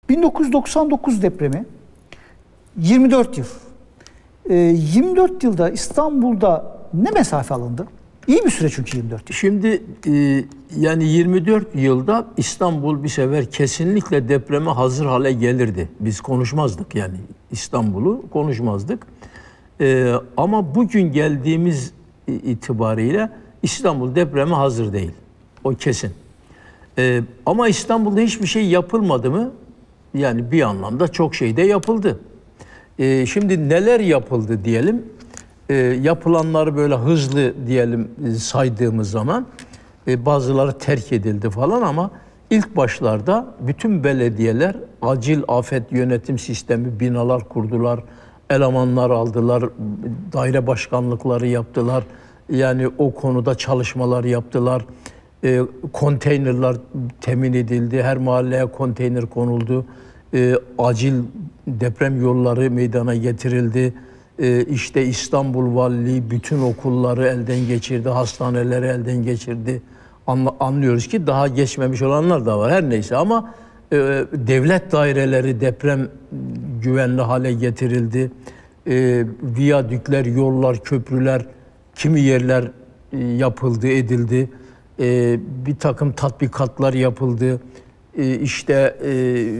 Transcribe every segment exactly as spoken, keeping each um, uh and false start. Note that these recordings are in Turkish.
bin dokuz yüz doksan dokuz depremi yirmi dört yıl. Ee, yirmi dört yılda İstanbul'da ne mesafe alındı? İyi bir süre çünkü yirmi dört yıl. Şimdi e, yani yirmi dört yılda İstanbul bir sefer kesinlikle depreme hazır hale gelirdi. Biz konuşmazdık yani İstanbul'u konuşmazdık. E, ama bugün geldiğimiz itibariyle İstanbul depreme hazır değil. O kesin. E, ama İstanbul'da hiçbir şey yapılmadı mı? Yani bir anlamda çok şey de yapıldı. E, şimdi neler yapıldı diyelim? E, yapılanları böyle hızlı diyelim saydığımız zaman e, bazıları terk edildi falan ama ilk başlarda bütün belediyeler acil afet yönetim sistemi binalar kurdular, elemanlar aldılar, daire başkanlıkları yaptılar. Yani o konuda çalışmalar yaptılar. E, konteynerler temin edildi, her mahalleye konteyner konuldu. E, acil deprem yolları meydana getirildi. E, işte İstanbul Valiliği bütün okulları elden geçirdi, hastaneleri elden geçirdi. Anla, anlıyoruz ki daha geçmemiş olanlar da var her neyse ama e, devlet daireleri deprem güvenli hale getirildi. E, viyadükler, yollar, köprüler, kimi yerler e, yapıldı, edildi. E, bir takım tatbikatlar yapıldı. E, işte e,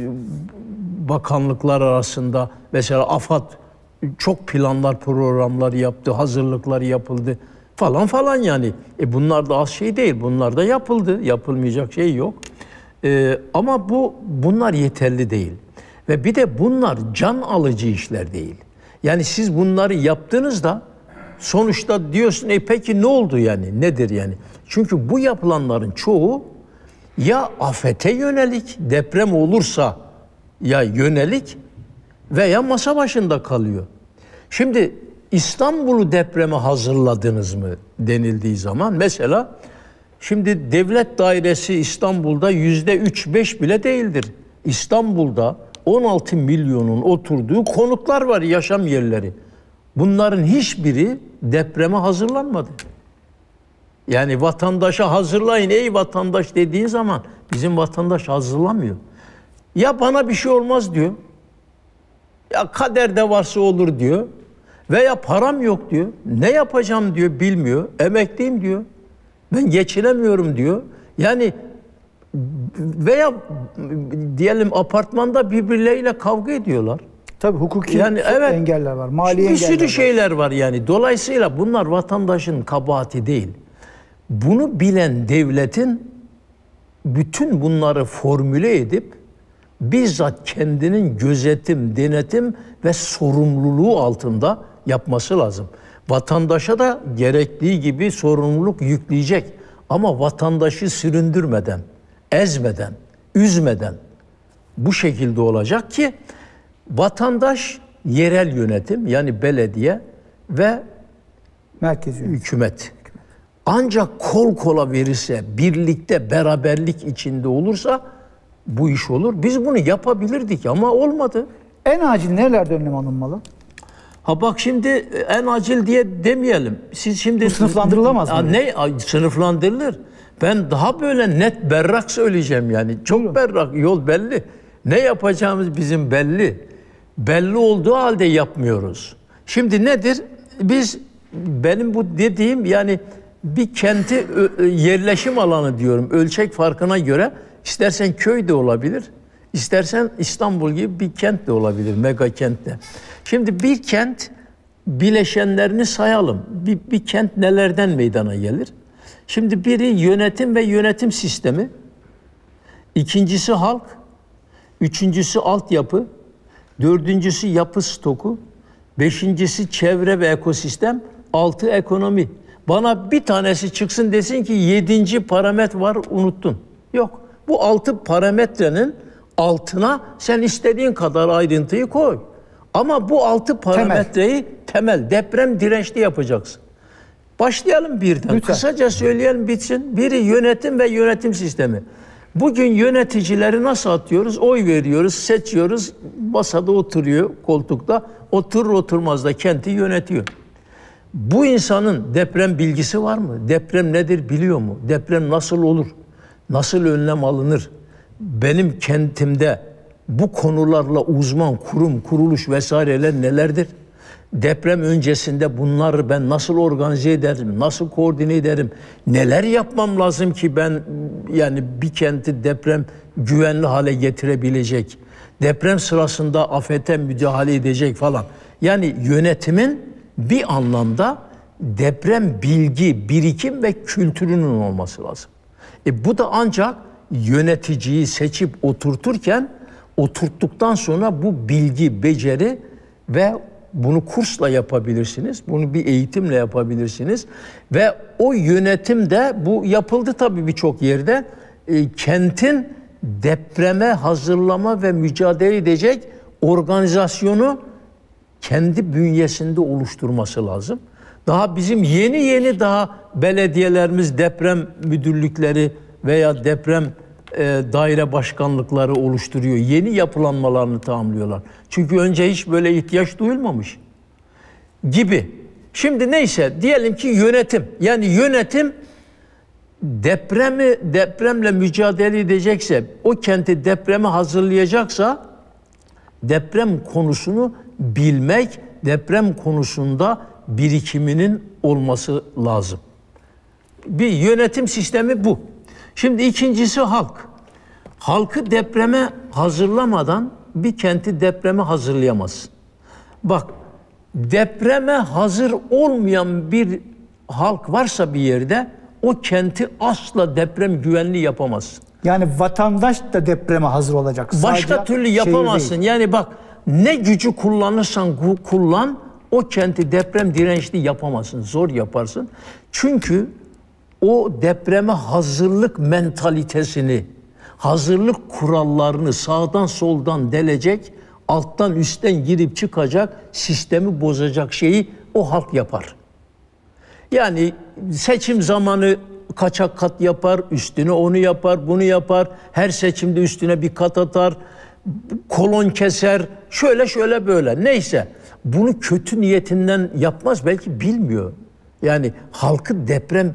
bakanlıklar arasında mesela AFAD çok planlar, programlar yaptı, hazırlıklar yapıldı falan falan yani. E bunlar da az şey değil, bunlar da yapıldı, yapılmayacak şey yok. E, ama bu bunlar yeterli değil. Ve bir de bunlar can alıcı işler değil. Yani siz bunları yaptığınızda sonuçta diyorsun, e peki ne oldu yani, nedir yani? Çünkü bu yapılanların çoğu ya afete yönelik, deprem olursa ya yönelik veya masa başında kalıyor. Şimdi İstanbul'u depreme hazırladınız mı denildiği zaman mesela şimdi devlet dairesi İstanbul'da yüzde üç beş bile değildir. İstanbul'da on altı milyonun oturduğu konutlar var, yaşam yerleri. Bunların hiçbiri depreme hazırlanmadı. Yani vatandaşa hazırlayın ey vatandaş dediğin zaman bizim vatandaş hazırlamıyor. Ya bana bir şey olmaz diyor. Ya kaderde varsa olur diyor. Veya param yok diyor. Ne yapacağım diyor, bilmiyor. Emekliyim diyor. Ben geçinemiyorum diyor. Yani veya diyelim apartmanda birbirleriyle kavga ediyorlar. Tabii hukuki yani evet, engeller var, mali engeller var. Bir sürü şeyler var yani. Dolayısıyla bunlar vatandaşın kabahati değil. Bunu bilen devletin bütün bunları formüle edip bizzat kendinin gözetim, denetim ve sorumluluğu altında yapması lazım. Vatandaşa da gerektiği gibi sorumluluk yükleyecek. Ama vatandaşı süründürmeden, ezmeden, üzmeden bu şekilde olacak ki vatandaş yerel yönetim yani belediye ve merkezi hükümet ancak kol kola verirse, birlikte, beraberlik içinde olursa bu iş olur. Biz bunu yapabilirdik ama olmadı. En acil nerelerde önlem alınmalı? Ha bak şimdi en acil diye demeyelim. Siz şimdi bu sınıflandırılamaz mı? Ne sınıflandırılır? Ben daha böyle net berrak söyleyeceğim yani. Çok Buyurun. berrak, yol belli. Ne yapacağımız bizim belli. Belli olduğu halde yapmıyoruz. Şimdi nedir? Biz benim bu dediğim yani bir kenti yerleşim alanı diyorum. Ölçek farkına göre istersen köy de olabilir. İstersen İstanbul gibi bir kent de olabilir, mega kentte. Şimdi bir kent bileşenlerini sayalım. Bir, bir kent nelerden meydana gelir? Şimdi biri yönetim ve yönetim sistemi, ikincisi halk, üçüncüsü altyapı, dördüncüsü yapı stoku, beşincisi çevre ve ekosistem, altı ekonomi. Bana bir tanesi çıksın desin ki yedinci parametre var unuttun. Yok. Bu altı parametrenin altına sen istediğin kadar ayrıntıyı koy. Ama bu altı parametreyi temel, temel deprem dirençli yapacaksın. Başlayalım birden. Lütfen. Kısaca söyleyelim bitsin. Biri yönetim ve yönetim sistemi. Bugün yöneticileri nasıl atıyoruz? Oy veriyoruz, seçiyoruz. Masada oturuyor koltukta. Oturur oturmaz da kenti yönetiyor. Bu insanın deprem bilgisi var mı? Deprem nedir biliyor mu? Deprem nasıl olur? Nasıl önlem alınır? Benim kentimde bu konularla uzman kurum, kuruluş vesaireler nelerdir? Deprem öncesinde bunları ben nasıl organize ederim, nasıl koordine ederim, neler yapmam lazım ki ben yani bir kenti deprem güvenli hale getirebilecek, deprem sırasında afete müdahale edecek falan. Yani yönetimin bir anlamda deprem bilgi, birikim ve kültürünün olması lazım. E bu da ancak yöneticiyi seçip oturturken, oturttuktan sonra bu bilgi, beceri ve bunu kursla yapabilirsiniz. Bunu bir eğitimle yapabilirsiniz. Ve o yönetim de bu yapıldı tabii birçok yerde. E, kentin depreme hazırlama ve mücadele edecek organizasyonu kendi bünyesinde oluşturması lazım. Daha bizim yeni yeni daha belediyelerimiz deprem müdürlükleri veya deprem e, daire başkanlıkları oluşturuyor. Yeni yapılanmalarını tamamlıyorlar. Çünkü önce hiç böyle ihtiyaç duyulmamış gibi. Şimdi neyse diyelim ki yönetim. Yani yönetim depremi depremle mücadele edecekse, o kenti depreme hazırlayacaksa deprem konusunu bilmek, deprem konusunda birikiminin olması lazım. Bir yönetim sistemi bu. Şimdi ikincisi halk. Halkı depreme hazırlamadan bir kenti depreme hazırlayamazsın. Bak, depreme hazır olmayan bir halk varsa bir yerde o kenti asla deprem güvenli yapamazsın. Yani vatandaş da depreme hazır olacak. Başka Sadece türlü yapamazsın. Yani bak, ne gücü kullanırsan kullan, o kenti deprem dirençli yapamazsın. Zor yaparsın. Çünkü o depreme hazırlık mentalitesini, hazırlık kurallarını sağdan soldan delecek, alttan üstten girip çıkacak, sistemi bozacak şeyi o halk yapar. Yani seçim zamanı kaçak kat yapar, üstüne onu yapar, bunu yapar, her seçimde üstüne bir kat atar, kolon keser, şöyle şöyle böyle. Neyse, bunu kötü niyetinden yapmaz, belki bilmiyor. Yani halkı deprem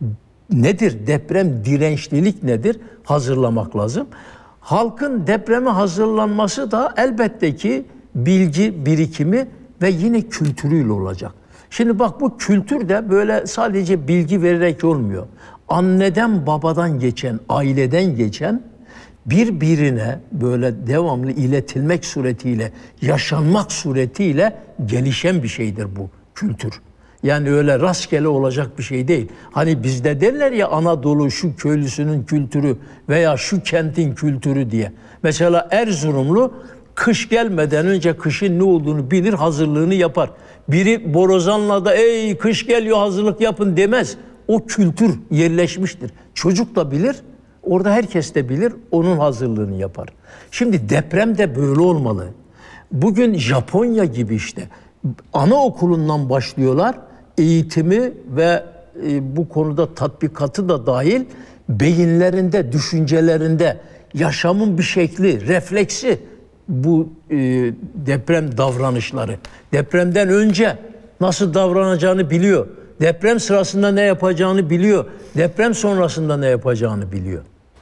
nedir, deprem dirençlilik nedir hazırlamak lazım. Halkın depreme hazırlanması da elbette ki bilgi birikimi ve yine kültürüyle olacak. Şimdi bak, bu kültür de böyle sadece bilgi vererek olmuyor. Anneden babadan geçen, aileden geçen, birbirine böyle devamlı iletilmek suretiyle, yaşanmak suretiyle gelişen bir şeydir bu kültür. Yani öyle rastgele olacak bir şey değil. Hani bizde derler ya, Anadolu şu köylüsünün kültürü veya şu kentin kültürü diye. Mesela Erzurumlu kış gelmeden önce kışın ne olduğunu bilir, hazırlığını yapar. Biri borazanla da ey kış geliyor hazırlık yapın demez. O kültür yerleşmiştir. Çocuk da bilir, orada herkes de bilir, onun hazırlığını yapar. Şimdi deprem de böyle olmalı. Bugün Japonya gibi işte anaokulundan başlıyorlar. Eğitimi ve e, bu konuda tatbikatı da dahil beyinlerinde, düşüncelerinde yaşamın bir şekli, refleksi bu e, deprem davranışları. Depremden önce nasıl davranacağını biliyor. Deprem sırasında ne yapacağını biliyor. Deprem sonrasında ne yapacağını biliyor.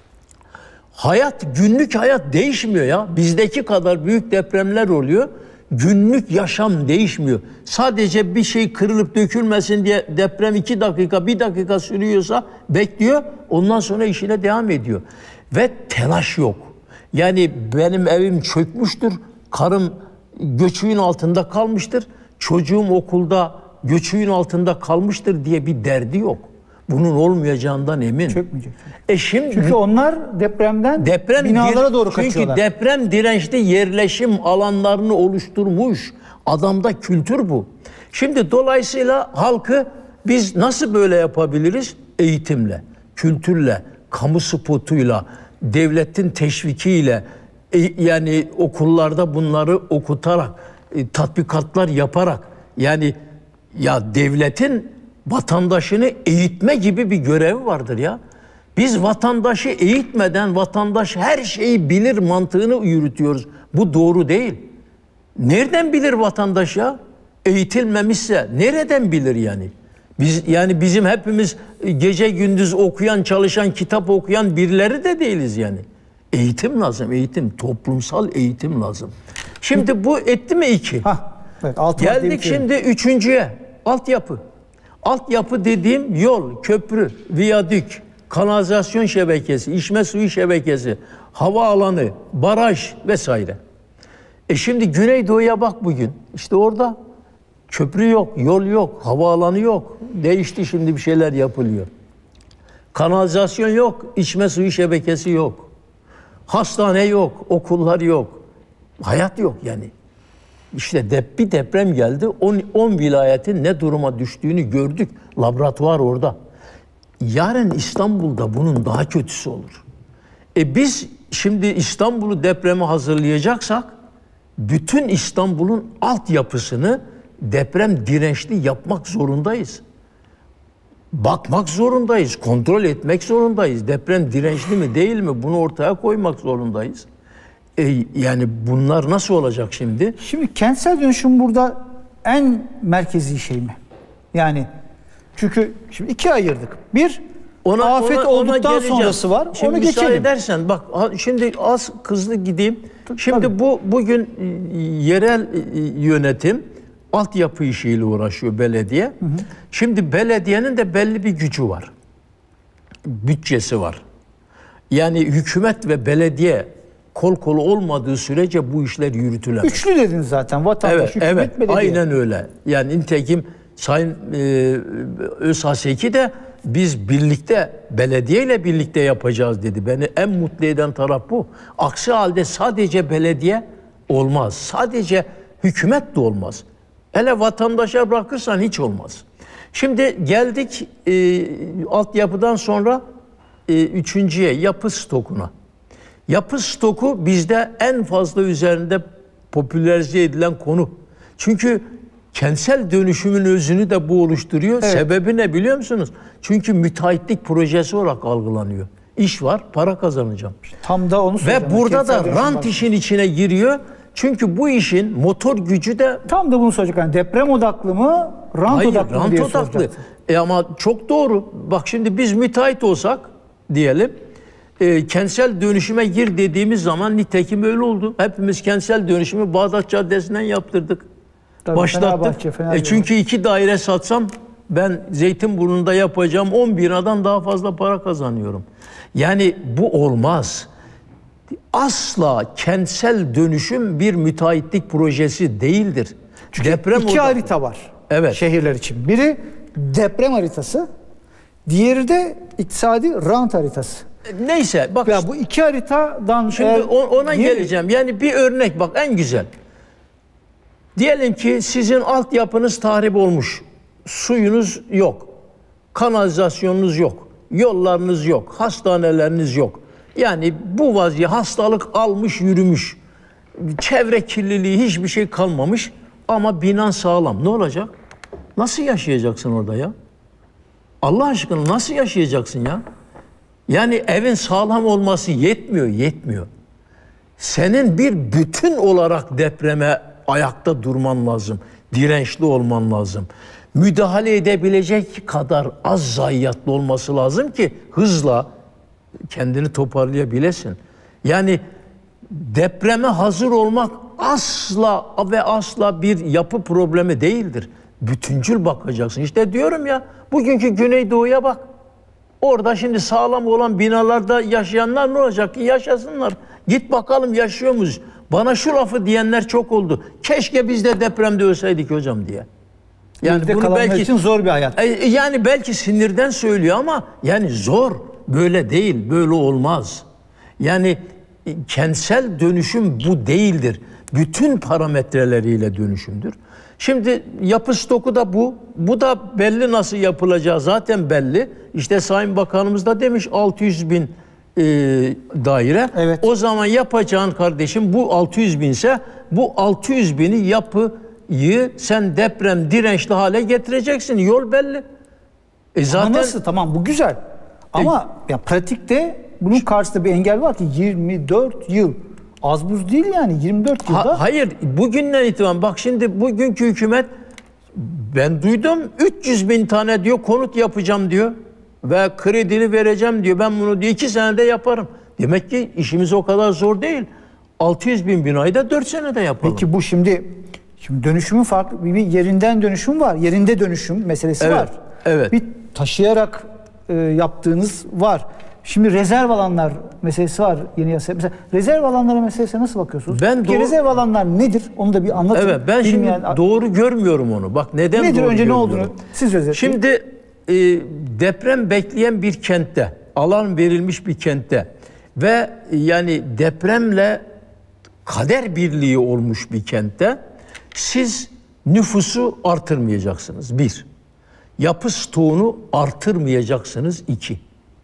Hayat, günlük hayat değişmiyor ya. Bizdeki kadar büyük depremler oluyor. Günlük yaşam değişmiyor. Sadece bir şey kırılıp dökülmesin diye deprem iki dakika, bir dakika sürüyorsa bekliyor. Ondan sonra işine devam ediyor. Ve telaş yok. Yani benim evim çökmüştür. Karım göçüğün altında kalmıştır. Çocuğum okulda göçüğün altında kalmıştır diye bir derdi yok. Bunun olmayacağından emin. Çökmeyecek. E şimdi, çünkü onlar depremden deprem binalara doğru çünkü kaçıyorlar. Çünkü deprem dirençli yerleşim alanlarını oluşturmuş. Adamda kültür bu. Şimdi dolayısıyla halkı biz nasıl böyle yapabiliriz? Eğitimle, kültürle, kamu spotuyla, devletin teşvikiyle, e, yani okullarda bunları okutarak, e, tatbikatlar yaparak, yani ya devletin vatandaşını eğitme gibi bir görevi vardır ya. Biz vatandaşı eğitmeden vatandaş her şeyi bilir mantığını yürütüyoruz. Bu doğru değil. Nereden bilir vatandaş ya? Eğitilmemişse nereden bilir yani? Biz yani bizim hepimiz gece gündüz okuyan, çalışan, kitap okuyan birileri de değiliz yani. Eğitim lazım, eğitim. Toplumsal eğitim lazım. Şimdi bu etti mi iki? Hah, evet, altı Geldik şimdi üçüncüye. Altyapı. Altyapı dediğim yol, köprü, viyadük, kanalizasyon şebekesi, içme suyu şebekesi, havaalanı, baraj vesaire. E şimdi Güneydoğu'ya bak bugün. İşte orada köprü yok, yol yok, havaalanı yok. Değişti, şimdi bir şeyler yapılıyor. Kanalizasyon yok, içme suyu şebekesi yok. Hastane yok, okullar yok. Hayat yok yani. İşte dep bir deprem geldi, on vilayetin ne duruma düştüğünü gördük. Laboratuvar orada. Yarın İstanbul'da bunun daha kötüsü olur. E biz şimdi İstanbul'u depreme hazırlayacaksak, bütün İstanbul'un altyapısını deprem dirençli yapmak zorundayız. Bakmak zorundayız, kontrol etmek zorundayız. Deprem dirençli mi değil mi bunu ortaya koymak zorundayız. E, yani bunlar nasıl olacak şimdi? Şimdi kentsel dönüşüm burada en merkezi şey mi? Yani çünkü şimdi ikiye ayırdık. Bir, ona, afet ona, olduktan ona sonrası var. Şimdi onu müsaade geçelim. edersen bak şimdi az hızlı gideyim. Şimdi Tabii. bu bugün yerel yönetim altyapı işiyle uğraşıyor belediye. Hı hı. Şimdi belediyenin de belli bir gücü var. Bütçesi var. Yani hükümet ve belediye kol kola olmadığı sürece bu işler yürütülemez. Üçlü dediniz zaten. Vatandaş, evet, hükümet, evet, belediye. Aynen öyle. Yani nitekim Sayın e, Özhaseki de biz birlikte, belediyeyle birlikte yapacağız dedi. Beni en mutlu eden taraf bu. Aksi halde sadece belediye olmaz. Sadece hükümet de olmaz. Hele vatandaşa bırakırsan hiç olmaz. Şimdi geldik e, altyapıdan sonra e, üçüncüye, yapı stokuna. Yapı stoku bizde en fazla üzerinde popülerize edilen konu. Çünkü kentsel dönüşümün özünü de bu oluşturuyor. Evet. Sebebi ne biliyor musunuz? Çünkü müteahhitlik projesi olarak algılanıyor. İş var, para kazanacağım. Tam da onu Ve burada da rant işin içine giriyor. Çünkü bu işin motor gücü de... Tam da bunu soracak. Yani deprem odaklı mı, rant Hayır, odaklı rant mı diye odaklı. soracaktım. E ama çok doğru. Bak şimdi biz müteahhit olsak diyelim, e, kentsel dönüşüme gir dediğimiz zaman nitekim öyle oldu. Hepimiz kentsel dönüşümü Bağdat Caddesi'nden yaptırdık. Tabii, başlattık. E çünkü iki daire satsam ben Zeytinburnu'nda yapacağım on binadan daha fazla para kazanıyorum. Yani bu olmaz. Asla kentsel dönüşüm bir müteahhitlik projesi değildir. Çünkü deprem iki odaklı. harita var Evet. şehirler için. Biri deprem haritası, diğeri de iktisadi rant haritası. Neyse bak. Ya bu iki haritadan şimdi eğer, ona niye? geleceğim. Yani bir örnek bak en güzel. Diyelim ki sizin altyapınız tahrip olmuş. Suyunuz yok. Kanalizasyonunuz yok. Yollarınız yok. Hastaneleriniz yok. Yani bu vaziyet hastalık almış yürümüş. Çevre kirliliği hiçbir şey kalmamış. Ama binan sağlam. Ne olacak? Nasıl yaşayacaksın orada ya? Allah aşkına nasıl yaşayacaksın ya? Yani evin sağlam olması yetmiyor, yetmiyor. Senin bir bütün olarak depreme ayakta durman lazım. Dirençli olman lazım. Müdahale edebilecek kadar az zayiatlı olması lazım ki hızla kendini toparlayabilesin. Yani depreme hazır olmak asla ve asla bir yapı problemi değildir. Bütüncül bakacaksın. İşte diyorum ya, bugünkü Güneydoğu'ya bak. Orada şimdi sağlam olan binalarda yaşayanlar ne olacak ki? Yaşasınlar. Git bakalım yaşıyor muyuz? Bana şu lafı diyenler çok oldu. Keşke biz de depremde ölseydik hocam diye. Yani bunu belki için zor bir hayat. Yani belki sinirden söylüyor ama yani zor. Böyle değil, böyle olmaz. Yani kentsel dönüşüm bu değildir. Bütün parametreleriyle dönüşümdür. Şimdi yapı stoku da bu. Bu da belli nasıl yapılacağı zaten belli. İşte Sayın Bakanımız da demiş altı yüz bin e, daire. Evet. O zaman yapacağın kardeşim bu altı yüz binse bu altı yüz bini yapıyı sen deprem dirençli hale getireceksin. Yol belli. E zaten ama nasıl? Tamam bu güzel. Ama e, ya pratikte bunun karşısında bir engel var ki yirmi dört yıl. Az buz değil yani yirmi dört yılda. Ha, hayır bugünden itibaren bak şimdi bugünkü hükümet ben duydum üç yüz bin tane diyor konut yapacağım diyor ve kredili vereceğim diyor. Ben bunu diyor iki senede yaparım. Demek ki işimiz o kadar zor değil. altı yüz bin binayı da dört senede yapalım. Peki bu şimdi şimdi dönüşümün farklı bir yerinden dönüşüm var. Yerinde dönüşüm meselesi Evet, var. evet. Bir taşıyarak e, yaptığınız var. Şimdi rezerv alanlar meselesi var yeni yasa. Mesela rezerv alanları meselesine nasıl bakıyorsunuz? Ben Peki doğru- rezerv alanlar nedir? Onu da bir anlatın. Evet, ben şimdi Bilmeyen- doğru görmüyorum onu. Bak neden nedir doğru önce ne görmüyorum? olduğunu siz özetleyin. Şimdi e, deprem bekleyen bir kentte, alan verilmiş bir kentte ve yani depremle kader birliği olmuş bir kentte siz nüfusu artırmayacaksınız. Bir. Yapı stoğunu artırmayacaksınız. İki.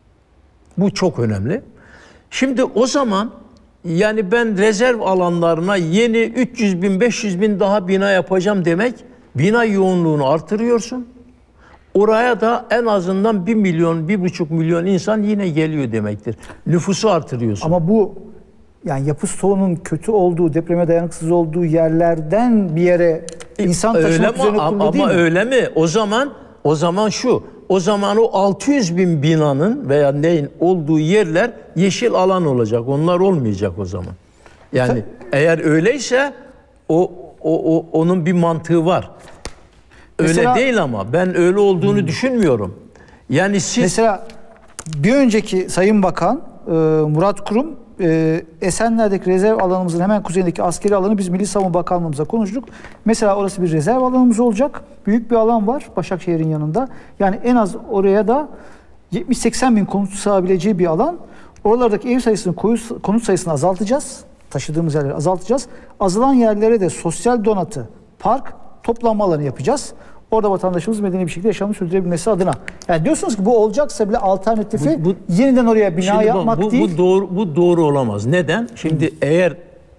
Bu çok önemli. Şimdi o zaman yani ben rezerv alanlarına yeni üç yüz bin beş yüz bin daha bina yapacağım demek, bina yoğunluğunu artırıyorsun. Oraya da en azından bir milyon, bir buçuk milyon insan yine geliyor demektir. Nüfusu artırıyorsun. Ama bu yani yapı stoğunun kötü olduğu, depreme dayanıksız olduğu yerlerden bir yere insan öyle taşımak mi? üzerine kurulu Ama değil mi? öyle mi? O zaman o zaman şu. O zaman o altı yüz bin binanın veya neyin olduğu yerler yeşil alan olacak. Onlar olmayacak o zaman. Yani eğer öyleyse o, o, o onun bir mantığı var. Öyle Mesela- değil ama ben öyle olduğunu düşünmüyorum. Yani siz Mesela bir önceki Sayın Bakan e, Murat Kurum e, Esenler'deki rezerv alanımızın hemen kuzeyindeki askeri alanı biz Milli Savunma Bakanlığımıza konuştuk. Mesela orası bir rezerv alanımız olacak. Büyük bir alan var Başakşehir'in yanında. Yani en az oraya da yetmiş seksen bin konut sığabileceği bir alan. Oralardaki ev sayısını, konut sayısını azaltacağız. Taşıdığımız yerleri azaltacağız. Azalan yerlere de sosyal donatı, park, toplanma alanı yapacağız. Orada vatandaşımız medeni bir şekilde yaşamını sürdürebilmesi adına. Yani diyorsunuz ki bu olacaksa bile alternatifi Bu- bu- yeniden oraya bina Şimdi bu- yapmak bu, değil. Bu doğru, bu doğru olamaz. Neden? Şimdi Hı. eğer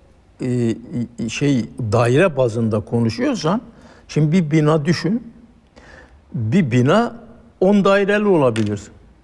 e, şey daire bazında konuşuyorsan, şimdi bir bina düşün. Bir bina on daireli olabilir.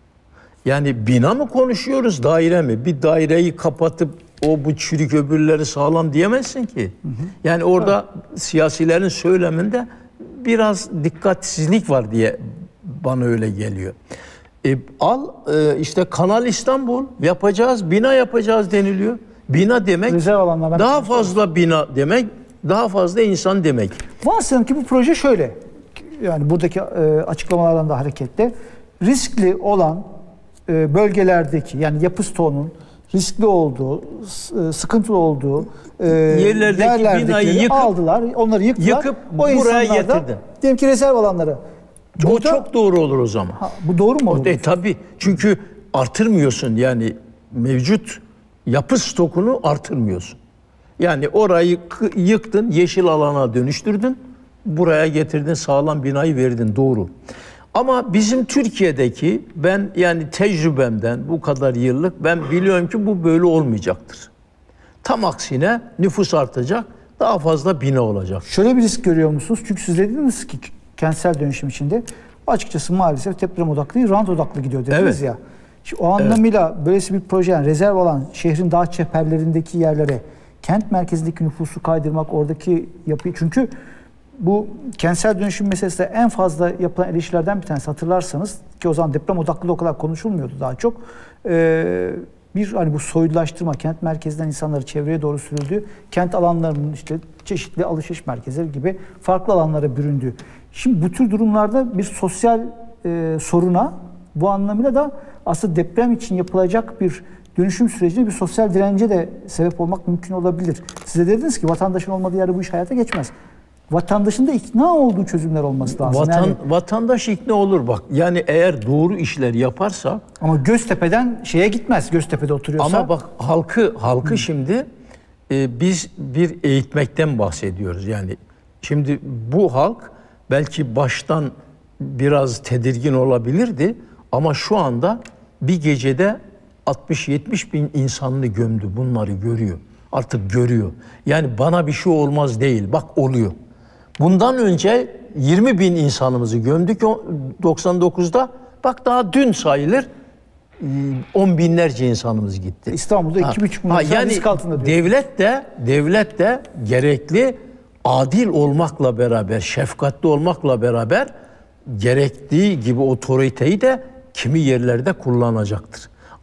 Yani bina mı konuşuyoruz, daire mi? Bir daireyi kapatıp o bu çürük öbürleri sağlam diyemezsin ki. Hı hı. Yani orada evet. Siyasilerin söyleminde biraz dikkatsizlik var diye bana öyle geliyor. E, al e, işte Kanal İstanbul yapacağız, bina yapacağız deniliyor. Bina demek daha fazla bina demek, daha fazla insan demek. Varsayalım ki bu proje şöyle. Yani buradaki e, açıklamalardan da hareketle riskli olan e, bölgelerdeki yani yapı stoğunun riskli olduğu, e, sıkıntılı olduğu e, yerlerdeki binayı yıkıp, aldılar, onları yıktılar. Yıkıp o buraya getirdin. Diyelim ki rezerv alanları. Bu Burada, çok doğru olur o zaman. Ha, bu doğru mu olur? E, tabii. Çünkü artırmıyorsun yani mevcut yapı stokunu artırmıyorsun. Yani orayı yıktın, yeşil alana dönüştürdün, buraya getirdin, sağlam binayı verdin, doğru. Ama bizim Türkiye'deki ben yani tecrübemden bu kadar yıllık ben biliyorum ki bu böyle olmayacaktır. Tam aksine nüfus artacak, daha fazla bina olacak. Şöyle bir risk görüyor musunuz? Çünkü siz dediniz ki kentsel dönüşüm içinde açıkçası maalesef deprem odaklı değil, rant odaklı gidiyor dediniz evet. ya. Şimdi o anlamıyla evet. Böylesi bir proje yani rezerv alan şehrin dağ çeperlerindeki yerlere kent merkezindeki nüfusu kaydırmak, oradaki yapıyı çünkü bu kentsel dönüşüm meselesi de en fazla yapılan eleştirilerden bir tanesi hatırlarsanız ki o zaman deprem odaklı da o kadar konuşulmuyordu daha çok. Ee, bir hani bu soylulaştırma, kent merkezinden insanları çevreye doğru sürüldüğü, kent alanlarının işte çeşitli alışveriş merkezleri gibi farklı alanlara büründüğü. Şimdi bu tür durumlarda bir sosyal e, soruna bu anlamıyla da aslında deprem için yapılacak bir dönüşüm sürecine bir sosyal dirence de sebep olmak mümkün olabilir. Siz de dediniz ki vatandaşın olmadığı yerde bu iş hayata geçmez. Vatandaşın da ikna olduğu çözümler olması lazım. Vatan, yani, vatandaş ikna olur bak. Yani eğer doğru işler yaparsa. Ama Göztepe'den şeye gitmez. Göztepe'de oturuyorsa. Ama bak halkı halkı Hı. şimdi e, biz bir eğitmekten bahsediyoruz. Yani şimdi bu halk belki baştan biraz tedirgin olabilirdi ama şu anda bir gecede altmış yetmiş bin insanını gömdü. Bunları görüyor. Artık görüyor. Yani bana bir şey olmaz değil. Bak oluyor. Bundan önce yirmi bin insanımızı gömdük doksan dokuzda. Bak daha dün sayılır on binlerce insanımız gitti. İstanbul'da iki buçuk milyon yani risk altında diyor. Devlet de, devlet de gerekli adil olmakla beraber, şefkatli olmakla beraber gerektiği gibi otoriteyi de kimi yerlerde kullanacaktır.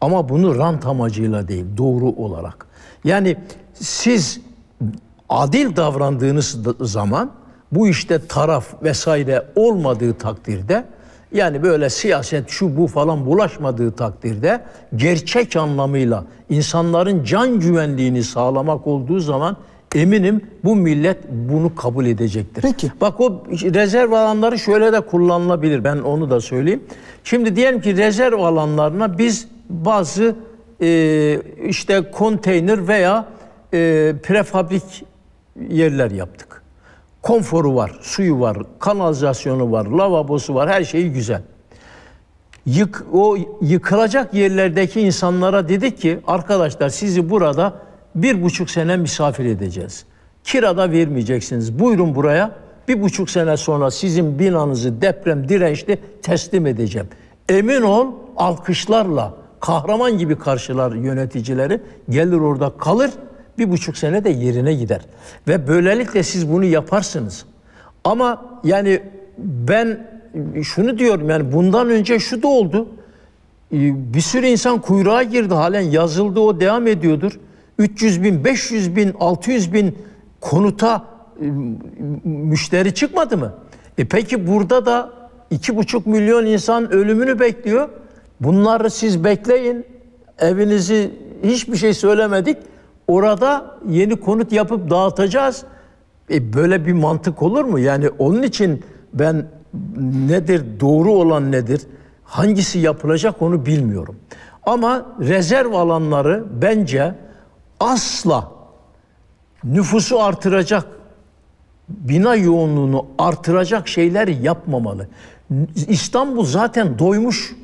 Ama bunu rant amacıyla değil, doğru olarak. Yani siz adil davrandığınız zaman, bu işte taraf vesaire olmadığı takdirde, yani böyle siyaset şu bu falan bulaşmadığı takdirde, gerçek anlamıyla insanların can güvenliğini sağlamak olduğu zaman eminim bu millet bunu kabul edecektir. Peki. Bak, o rezerv alanları şöyle de kullanılabilir. Ben onu da söyleyeyim. Şimdi diyelim ki rezerv alanlarına biz bazı e, işte konteyner veya e, prefabrik yerler yaptık. Konforu var, suyu var, kanalizasyonu var, lavabosu var, her şeyi güzel. Yık, o yıkılacak yerlerdeki insanlara dedik ki, arkadaşlar sizi burada bir buçuk sene misafir edeceğiz. Kirada vermeyeceksiniz. Buyurun buraya. Bir buçuk sene sonra sizin binanızı deprem dirençli teslim edeceğim. Emin ol, alkışlarla kahraman gibi karşılar yöneticileri, gelir orada kalır. Bir buçuk sene de yerine gider. Ve böylelikle siz bunu yaparsınız. Ama yani ben şunu diyorum, yani bundan önce şu da oldu. Bir sürü insan kuyruğa girdi, halen yazıldı, o devam ediyordur. üç yüz bin, beş yüz bin, altı yüz bin konuta müşteri çıkmadı mı? E peki burada da iki buçuk milyon insan ölümünü bekliyor. Bunları siz bekleyin. Evinizi, hiçbir şey söylemedik. Orada yeni konut yapıp dağıtacağız. E böyle bir mantık olur mu? Yani onun için ben nedir, doğru olan nedir, hangisi yapılacak onu bilmiyorum. Ama rezerv alanları bence asla nüfusu artıracak, bina yoğunluğunu artıracak şeyler yapmamalı. İstanbul zaten doymuş,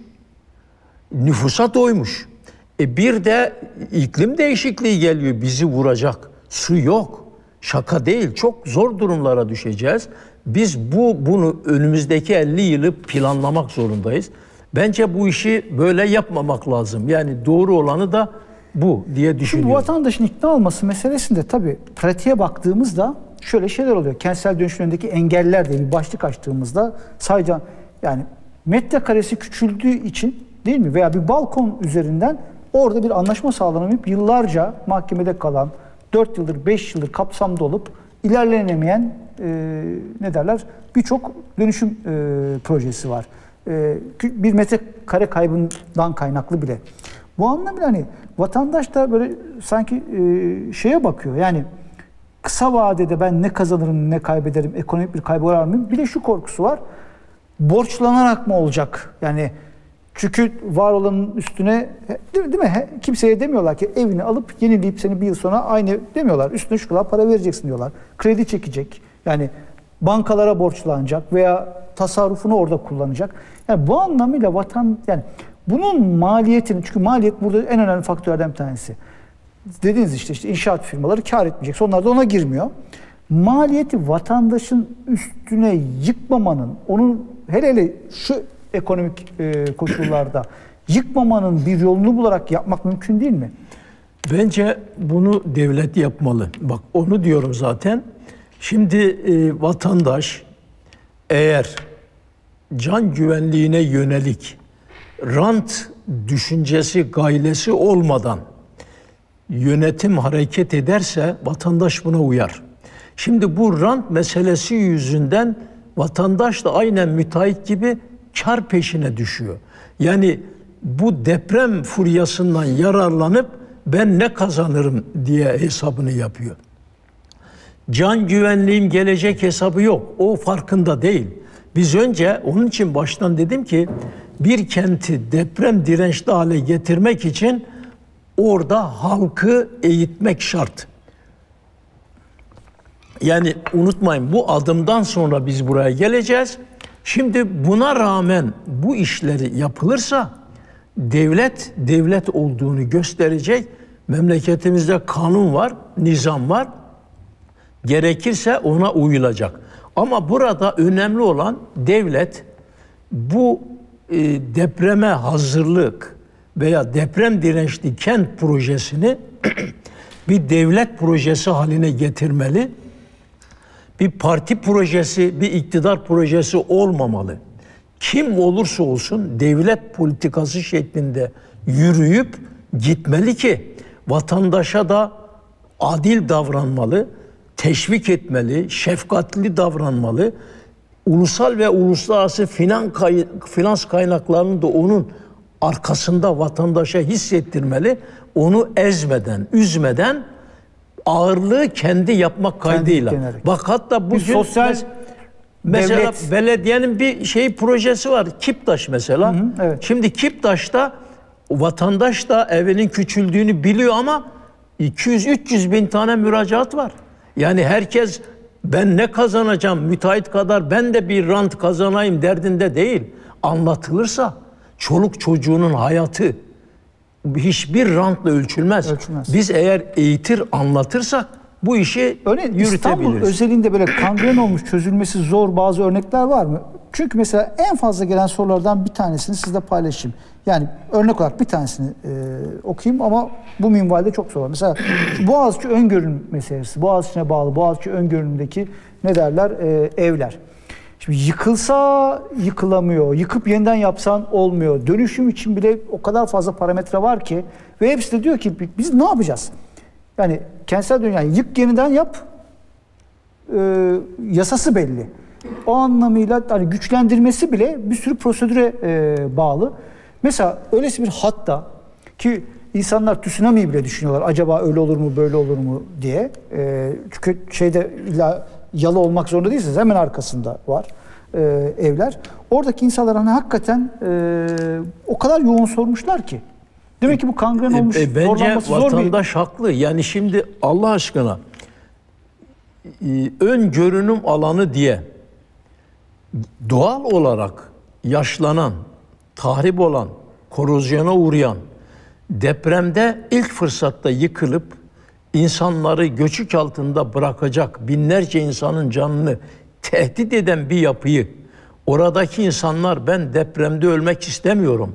nüfusa doymuş. E bir de iklim değişikliği geliyor, bizi vuracak. Su yok, şaka değil, çok zor durumlara düşeceğiz. Biz bu bunu önümüzdeki elli yılı planlamak zorundayız. Bence bu işi böyle yapmamak lazım. Yani doğru olanı da bu diye düşünüyorum. Şimdi vatandaşın ikna olması meselesinde tabii pratiğe baktığımızda şöyle şeyler oluyor. Kentsel dönüşüm önündeki engeller diye bir başlık açtığımızda sadece yani metrekaresi küçüldüğü için değil mi? Veya bir balkon üzerinden orada bir anlaşma sağlanamayıp yıllarca mahkemede kalan, dört yıldır, beş yıldır kapsamda olup ilerlenemeyen e, ne derler? Birçok dönüşüm e, projesi var. E, bir metrekare kaybından kaynaklı bile. Bu anlamda hani vatandaş da böyle sanki e, şeye bakıyor. Yani kısa vadede ben ne kazanırım, ne kaybederim, ekonomik bir kaybı var mı? Bir de şu korkusu var. Borçlanarak mı olacak? Yani çünkü var olanın üstüne, değil mi? Değil mi? Kimseye demiyorlar ki evini alıp yenileyip seni bir yıl sonra aynı demiyorlar. Üstüne şu kadar para vereceksin diyorlar. Kredi çekecek. Yani bankalara borçlanacak veya tasarrufunu orada kullanacak. Yani bu anlamıyla vatan, yani bunun maliyetini, çünkü maliyet burada en önemli faktörlerden bir tanesi. Dediğiniz işte, işte inşaat firmaları kar etmeyecek. Onlar da ona girmiyor. Maliyeti vatandaşın üstüne yıkmamanın, onun hele hele şu ekonomik e, koşullarda yıkmamanın bir yolunu bularak yapmak mümkün değil mi? Bence bunu devlet yapmalı. Bak onu diyorum zaten. Şimdi e, vatandaş eğer can güvenliğine yönelik rant düşüncesi, gailesi olmadan yönetim hareket ederse vatandaş buna uyar. Şimdi bu rant meselesi yüzünden vatandaş da aynen müteahhit gibi kar peşine düşüyor. Yani bu deprem furyasından yararlanıp ben ne kazanırım diye hesabını yapıyor. Can güvenliğim gelecek hesabı yok. O farkında değil. Biz önce onun için baştan dedim ki bir kenti deprem dirençli hale getirmek için orada halkı eğitmek şart. Yani unutmayın, bu adımdan sonra biz buraya geleceğiz. Şimdi buna rağmen bu işleri yapılırsa devlet devlet olduğunu gösterecek. Memleketimizde kanun var, nizam var. Gerekirse ona uyulacak. Ama burada önemli olan devlet bu e, depreme hazırlık veya deprem dirençli kent projesini bir devlet projesi haline getirmeli. Bir parti projesi, bir iktidar projesi olmamalı. Kim olursa olsun devlet politikası şeklinde yürüyüp gitmeli ki vatandaşa da adil davranmalı, teşvik etmeli, şefkatli davranmalı. Ulusal ve uluslararası finans kaynaklarını da onun arkasında vatandaşa hissettirmeli. Onu ezmeden, üzmeden ağırlığı kendi yapmak kaydıyla. Kendi Bak hatta bugün bir sosyal mesela devlet. belediyenin bir şey projesi var. Kiptaş mesela. Hı hı, evet. Şimdi Kiptaş'ta vatandaş da evinin küçüldüğünü biliyor ama iki yüz üç yüz bin tane müracaat var. Yani herkes ben ne kazanacağım, müteahhit kadar ben de bir rant kazanayım derdinde değil. Anlatılırsa çoluk çocuğunun hayatı hiçbir rantla ölçülmez. Ölçülmez. Biz eğer eğitir, anlatırsak bu işi Örneğin yürütebiliriz. İstanbul özelinde böyle kangren olmuş, çözülmesi zor bazı örnekler var mı? Çünkü mesela en fazla gelen sorulardan bir tanesini sizle paylaşayım. Yani örnek olarak bir tanesini e, okuyayım ama bu minvalde çok zor. Mesela Boğaziçi öngörüm meselesi. Boğaziçi'ne bağlı Boğaziçi öngörümündeki ne derler? E, evler. Şimdi yıkılsa yıkılamıyor. Yıkıp yeniden yapsan olmuyor. Dönüşüm için bile o kadar fazla parametre var ki ve hepsi de diyor ki biz ne yapacağız? Yani kentsel dönüşüm, yani yık yeniden yap e, yasası belli. O anlamıyla hani güçlendirmesi bile bir sürü prosedüre e, bağlı. Mesela öylesi bir hatta ki insanlar tsunami bile düşünüyorlar. Acaba öyle olur mu, böyle olur mu diye. E, çünkü şeyde illa yalı olmak zorunda değilsiniz. Hemen arkasında var e, evler. Oradaki insanlar hani hakikaten e, o kadar yoğun sormuşlar ki. Demek ki bu kangren olmuş. E, e, bence vatandaş zor bir... haklı. Yani şimdi Allah aşkına e, ön görünüm alanı diye doğal olarak yaşlanan, tahrip olan, korozyona uğrayan, depremde ilk fırsatta yıkılıp insanları göçük altında bırakacak binlerce insanın canını tehdit eden bir yapıyı oradaki insanlar ben depremde ölmek istemiyorum,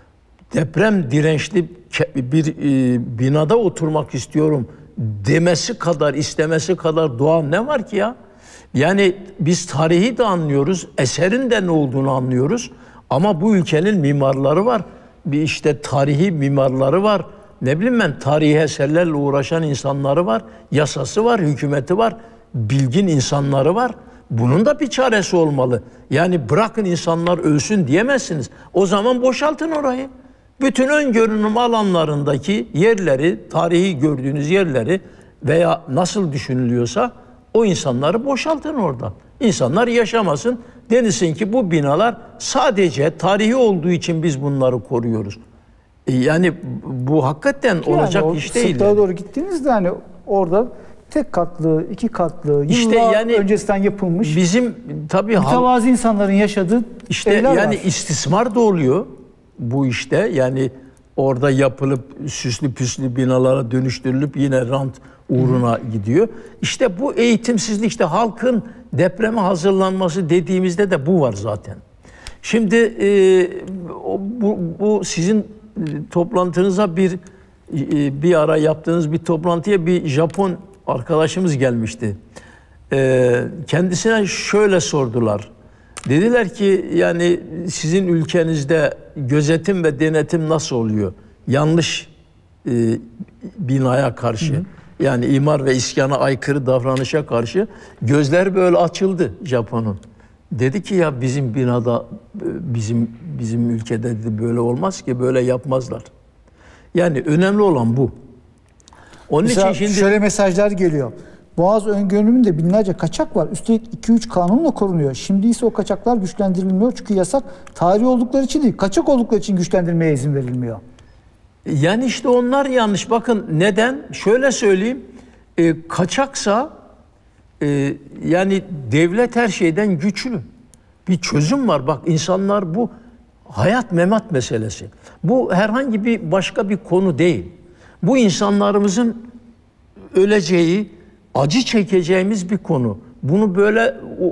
deprem dirençli bir e, binada oturmak istiyorum demesi kadar, istemesi kadar doğal ne var ki ya? Yani biz tarihi de anlıyoruz, eserin de ne olduğunu anlıyoruz ama bu ülkenin mimarları var. Bir işte tarihi mimarları var. Ne bileyim ben tarihi eserlerle uğraşan insanları var. Yasası var, hükümeti var. Bilgin insanları var. Bunun da bir çaresi olmalı. Yani bırakın insanlar ölsün diyemezsiniz. O zaman boşaltın orayı. Bütün ön görünüm alanlarındaki yerleri, tarihi gördüğünüz yerleri veya nasıl düşünülüyorsa o insanları boşaltın oradan. İnsanlar yaşamasın. Denilsin ki bu binalar sadece tarihi olduğu için biz bunları koruyoruz. E yani bu hakikaten yani olacak iş değil. Sırtlara yani. doğru gittiğinizde hani orada tek katlı, iki katlı, yıllar işte yani öncesinden yapılmış bizim tabii mütevazi insanların yaşadığı işte evler yani var. istismar da oluyor bu işte. Yani orada yapılıp süslü püslü binalara dönüştürülüp yine rant uğruna Hı. gidiyor. İşte bu eğitimsizlik, işte halkın depreme hazırlanması dediğimizde de bu var zaten. Şimdi e, bu, bu sizin toplantınıza bir e, bir ara yaptığınız bir toplantıya bir Japon arkadaşımız gelmişti. E, kendisine şöyle sordular. Dediler ki yani sizin ülkenizde gözetim ve denetim nasıl oluyor? Yanlış e, binaya karşı. Hı hı. Yani imar ve iskana aykırı davranışa karşı gözler böyle açıldı Japon'un. Dedi ki ya bizim binada bizim bizim ülkede dedi, böyle olmaz ki, böyle yapmazlar. Yani önemli olan bu. Onun Mesela için şimdi şöyle mesajlar geliyor. Boğaz öngörümünde binlerce kaçak var. Üstelik iki üç kanunla korunuyor. Şimdi ise o kaçaklar güçlendirilmiyor. Çünkü yasak tarihi oldukları için değil, kaçak oldukları için güçlendirmeye izin verilmiyor. Yani işte onlar yanlış. Bakın neden? Şöyle söyleyeyim. E, kaçaksa e, yani devlet her şeyden güçlü. Bir çözüm var. Bak insanlar bu hayat memat meselesi. Bu herhangi bir başka bir konu değil. Bu insanlarımızın öleceği, acı çekeceğimiz bir konu. Bunu böyle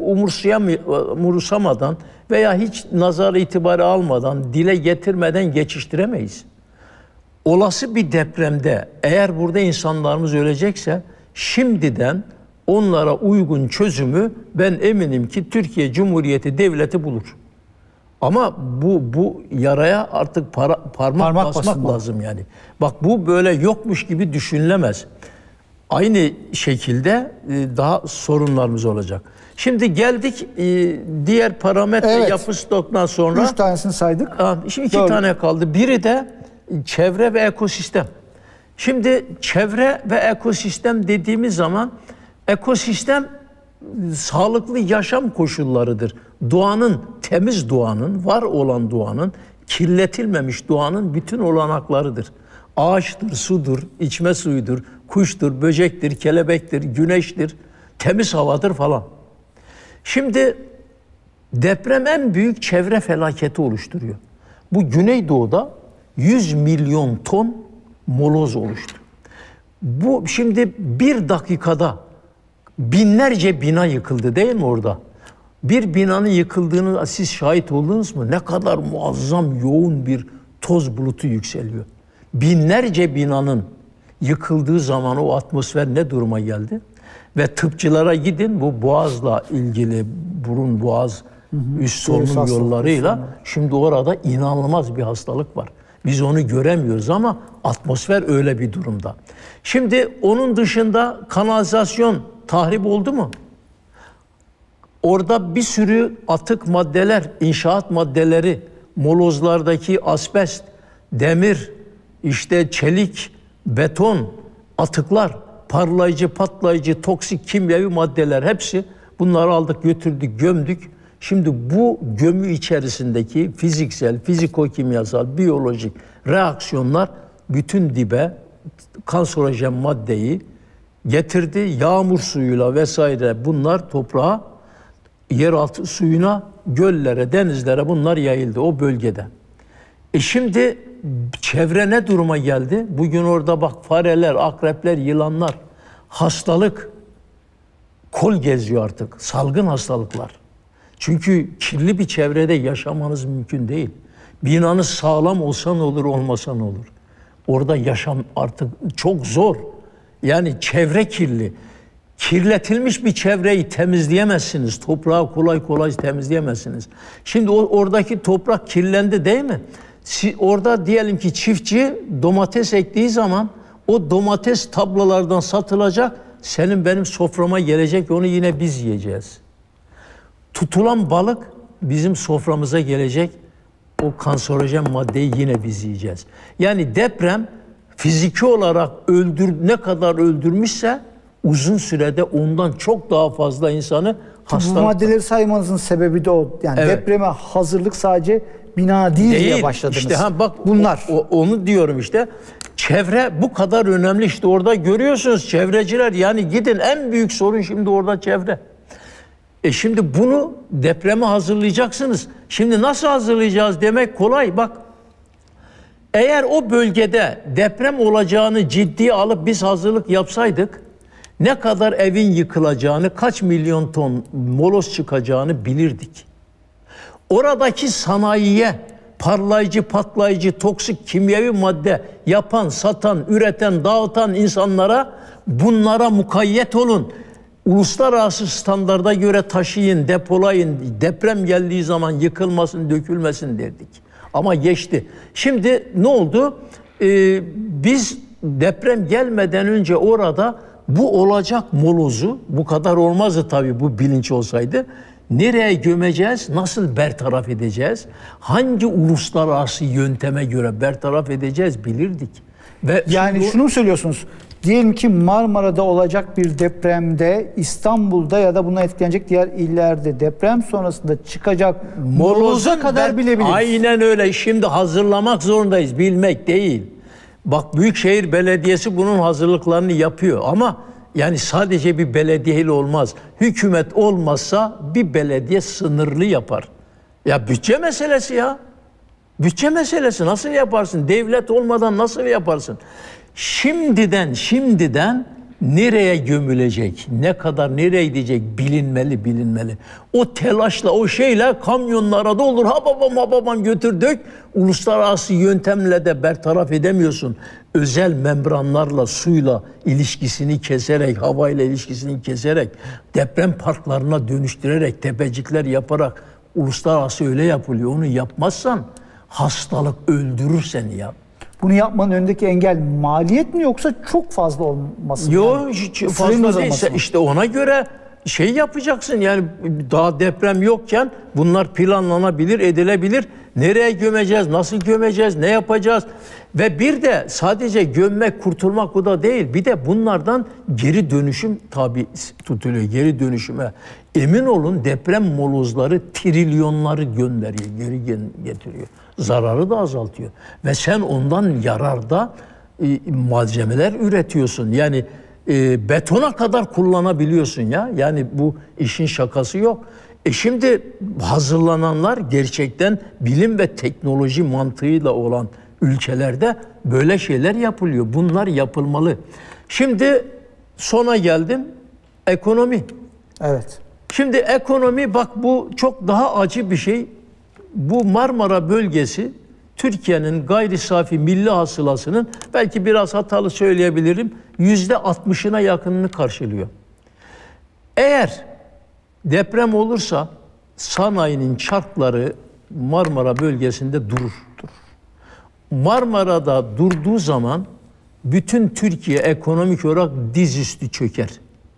umursamadan veya hiç nazar itibarı almadan, dile getirmeden geçiştiremeyiz. Olası bir depremde eğer burada insanlarımız ölecekse şimdiden onlara uygun çözümü ben eminim ki Türkiye Cumhuriyeti Devleti bulur. Ama bu bu yaraya artık para, parmak, Parmak basmak basılmalı. lazım yani. Bak bu böyle yokmuş gibi düşünülemez. Aynı şekilde e, daha sorunlarımız olacak. Şimdi geldik e, diğer parametre Evet. yapı stoktan sonra. Üç tanesini saydık. Ha, Şimdi iki Doğru. tane kaldı. Biri de çevre ve ekosistem. Şimdi çevre ve ekosistem dediğimiz zaman ekosistem sağlıklı yaşam koşullarıdır. Doğanın, temiz doğanın, var olan doğanın, kirletilmemiş doğanın bütün olanaklarıdır. Ağaçtır, sudur, içme suyudur, kuştur, böcektir, kelebektir, güneştir, temiz havadır falan. Şimdi deprem en büyük çevre felaketi oluşturuyor. Bu Güneydoğu'da yüz milyon ton moloz oluştu. Bu şimdi bir dakikada binlerce bina yıkıldı değil mi orada? Bir binanın yıkıldığını siz şahit oldunuz mu? Ne kadar muazzam yoğun bir toz bulutu yükseliyor. Binlerce binanın yıkıldığı zaman o atmosfer ne duruma geldi? Ve tıpçılara gidin, bu boğazla ilgili burun boğaz hı hı. üst solunum yollarıyla şimdi orada inanılmaz bir hastalık var. Biz onu göremiyoruz ama atmosfer öyle bir durumda. Şimdi onun dışında kanalizasyon tahrip oldu mu? Orada bir sürü atık maddeler, inşaat maddeleri, molozlardaki asbest, demir, işte çelik, beton, atıklar, parlayıcı, patlayıcı, toksik kimyevi maddeler hepsi bunları aldık, götürdük, gömdük. Şimdi bu gömü içerisindeki fiziksel, fiziko-kimyasal, biyolojik reaksiyonlar bütün dibe kanserojen maddeyi getirdi. Yağmur suyuyla vesaire bunlar toprağa, yeraltı suyuna, göllere, denizlere bunlar yayıldı o bölgede. E şimdi çevre ne duruma geldi? Bugün orada bak fareler, akrepler, yılanlar, hastalık, kol geziyor artık, salgın hastalıklar. Çünkü kirli bir çevrede yaşamanız mümkün değil. Binanız sağlam olsa ne olur, olmasa ne olur? Orada yaşam artık çok zor. Yani çevre kirli. Kirletilmiş bir çevreyi temizleyemezsiniz. Toprağı kolay kolay temizleyemezsiniz. Şimdi o, oradaki toprak kirlendi değil mi? Orada diyelim ki çiftçi domates ektiği zaman o domates tablalardan satılacak, senin benim soframa gelecek, onu yine biz yiyeceğiz. Tutulan balık bizim soframıza gelecek, o kanserojen maddeyi yine biz yiyeceğiz. Yani deprem fiziki olarak öldür, ne kadar öldürmüşse uzun sürede ondan çok daha fazla insanı hastalık. Bu maddeleri saymanızın sebebi de o. Yani evet. Depreme hazırlık sadece bina değil, değil diye başladınız. İşte ha bak bunlar. O, o, onu diyorum işte. Çevre bu kadar önemli, işte orada görüyorsunuz çevreciler, yani gidin, en büyük sorun şimdi orada çevre. E şimdi bunu depreme hazırlayacaksınız. Şimdi nasıl hazırlayacağız demek kolay. Bak, eğer o bölgede deprem olacağını ciddiye alıp biz hazırlık yapsaydık, ne kadar evin yıkılacağını, kaç milyon ton moloz çıkacağını bilirdik. Oradaki sanayiye parlayıcı, patlayıcı, toksik kimyevi madde yapan, satan, üreten, dağıtan insanlara bunlara mukayyet olun. Uluslararası standarda göre taşıyın, depolayın, deprem geldiği zaman yıkılmasın, dökülmesin derdik. Ama geçti. Şimdi ne oldu? Ee, biz deprem gelmeden önce orada bu olacak molozu, bu kadar olmazdı tabii bu bilinç olsaydı, nereye gömeceğiz, nasıl bertaraf edeceğiz, hangi uluslararası yönteme göre bertaraf edeceğiz bilirdik. Ve yani şimdi... şunu mu söylüyorsunuz? Diyelim ki Marmara'da olacak bir depremde, İstanbul'da ya da buna etkilenecek diğer illerde deprem sonrasında çıkacak moloza kadar ben, bilebiliriz. Aynen öyle. Şimdi hazırlamak zorundayız, bilmek değil. Bak, Büyükşehir Belediyesi bunun hazırlıklarını yapıyor ama yani sadece bir belediyeyle olmaz. Hükümet olmazsa bir belediye sınırlı yapar. Ya bütçe meselesi ya. Bütçe meselesi, nasıl yaparsın? Devlet olmadan nasıl yaparsın? Şimdiden, şimdiden nereye gömülecek, ne kadar nereye gidecek bilinmeli, bilinmeli. O telaşla, o şeyle kamyonlara doldur, ha babam ha babam götür dök. Uluslararası yöntemle de bertaraf edemiyorsun. Özel membranlarla, suyla ilişkisini keserek, havayla ilişkisini keserek, deprem parklarına dönüştürerek, tepecikler yaparak Uluslararası öyle yapılıyor. Onu yapmazsan hastalık öldürür seni ya. Bunu yapmanın önündeki engel maliyet mi yoksa çok fazla olması mı? Yok Yani, hiç fazla değilse işte ona göre şey yapacaksın. Yani daha deprem yokken bunlar planlanabilir, edilebilir. Nereye gömeceğiz, nasıl gömeceğiz, ne yapacağız? Ve bir de sadece gömmek, kurtulmak o da değil. Bir de bunlardan geri dönüşüm tabi tutuluyor. Geri dönüşüme. Emin olun deprem molozları trilyonları gönderiyor, geri getiriyor. Zararı da azaltıyor. Ve sen ondan yararda e, malzemeler üretiyorsun. Yani e, betona kadar kullanabiliyorsun ya. Yani bu işin şakası yok. E şimdi hazırlananlar gerçekten bilim ve teknoloji mantığıyla olan ülkelerde böyle şeyler yapılıyor. Bunlar yapılmalı. Şimdi sona geldim. Ekonomi. Evet. Şimdi ekonomi bak bu çok daha acı bir şey. Bu Marmara bölgesi Türkiye'nin gayri safi milli hasılasının belki biraz hatalı söyleyebilirim yüzde altmışına yakınını karşılıyor. Eğer deprem olursa sanayinin çarkları Marmara bölgesinde durur. Marmara'da durduğu zaman bütün Türkiye ekonomik olarak dizüstü çöker.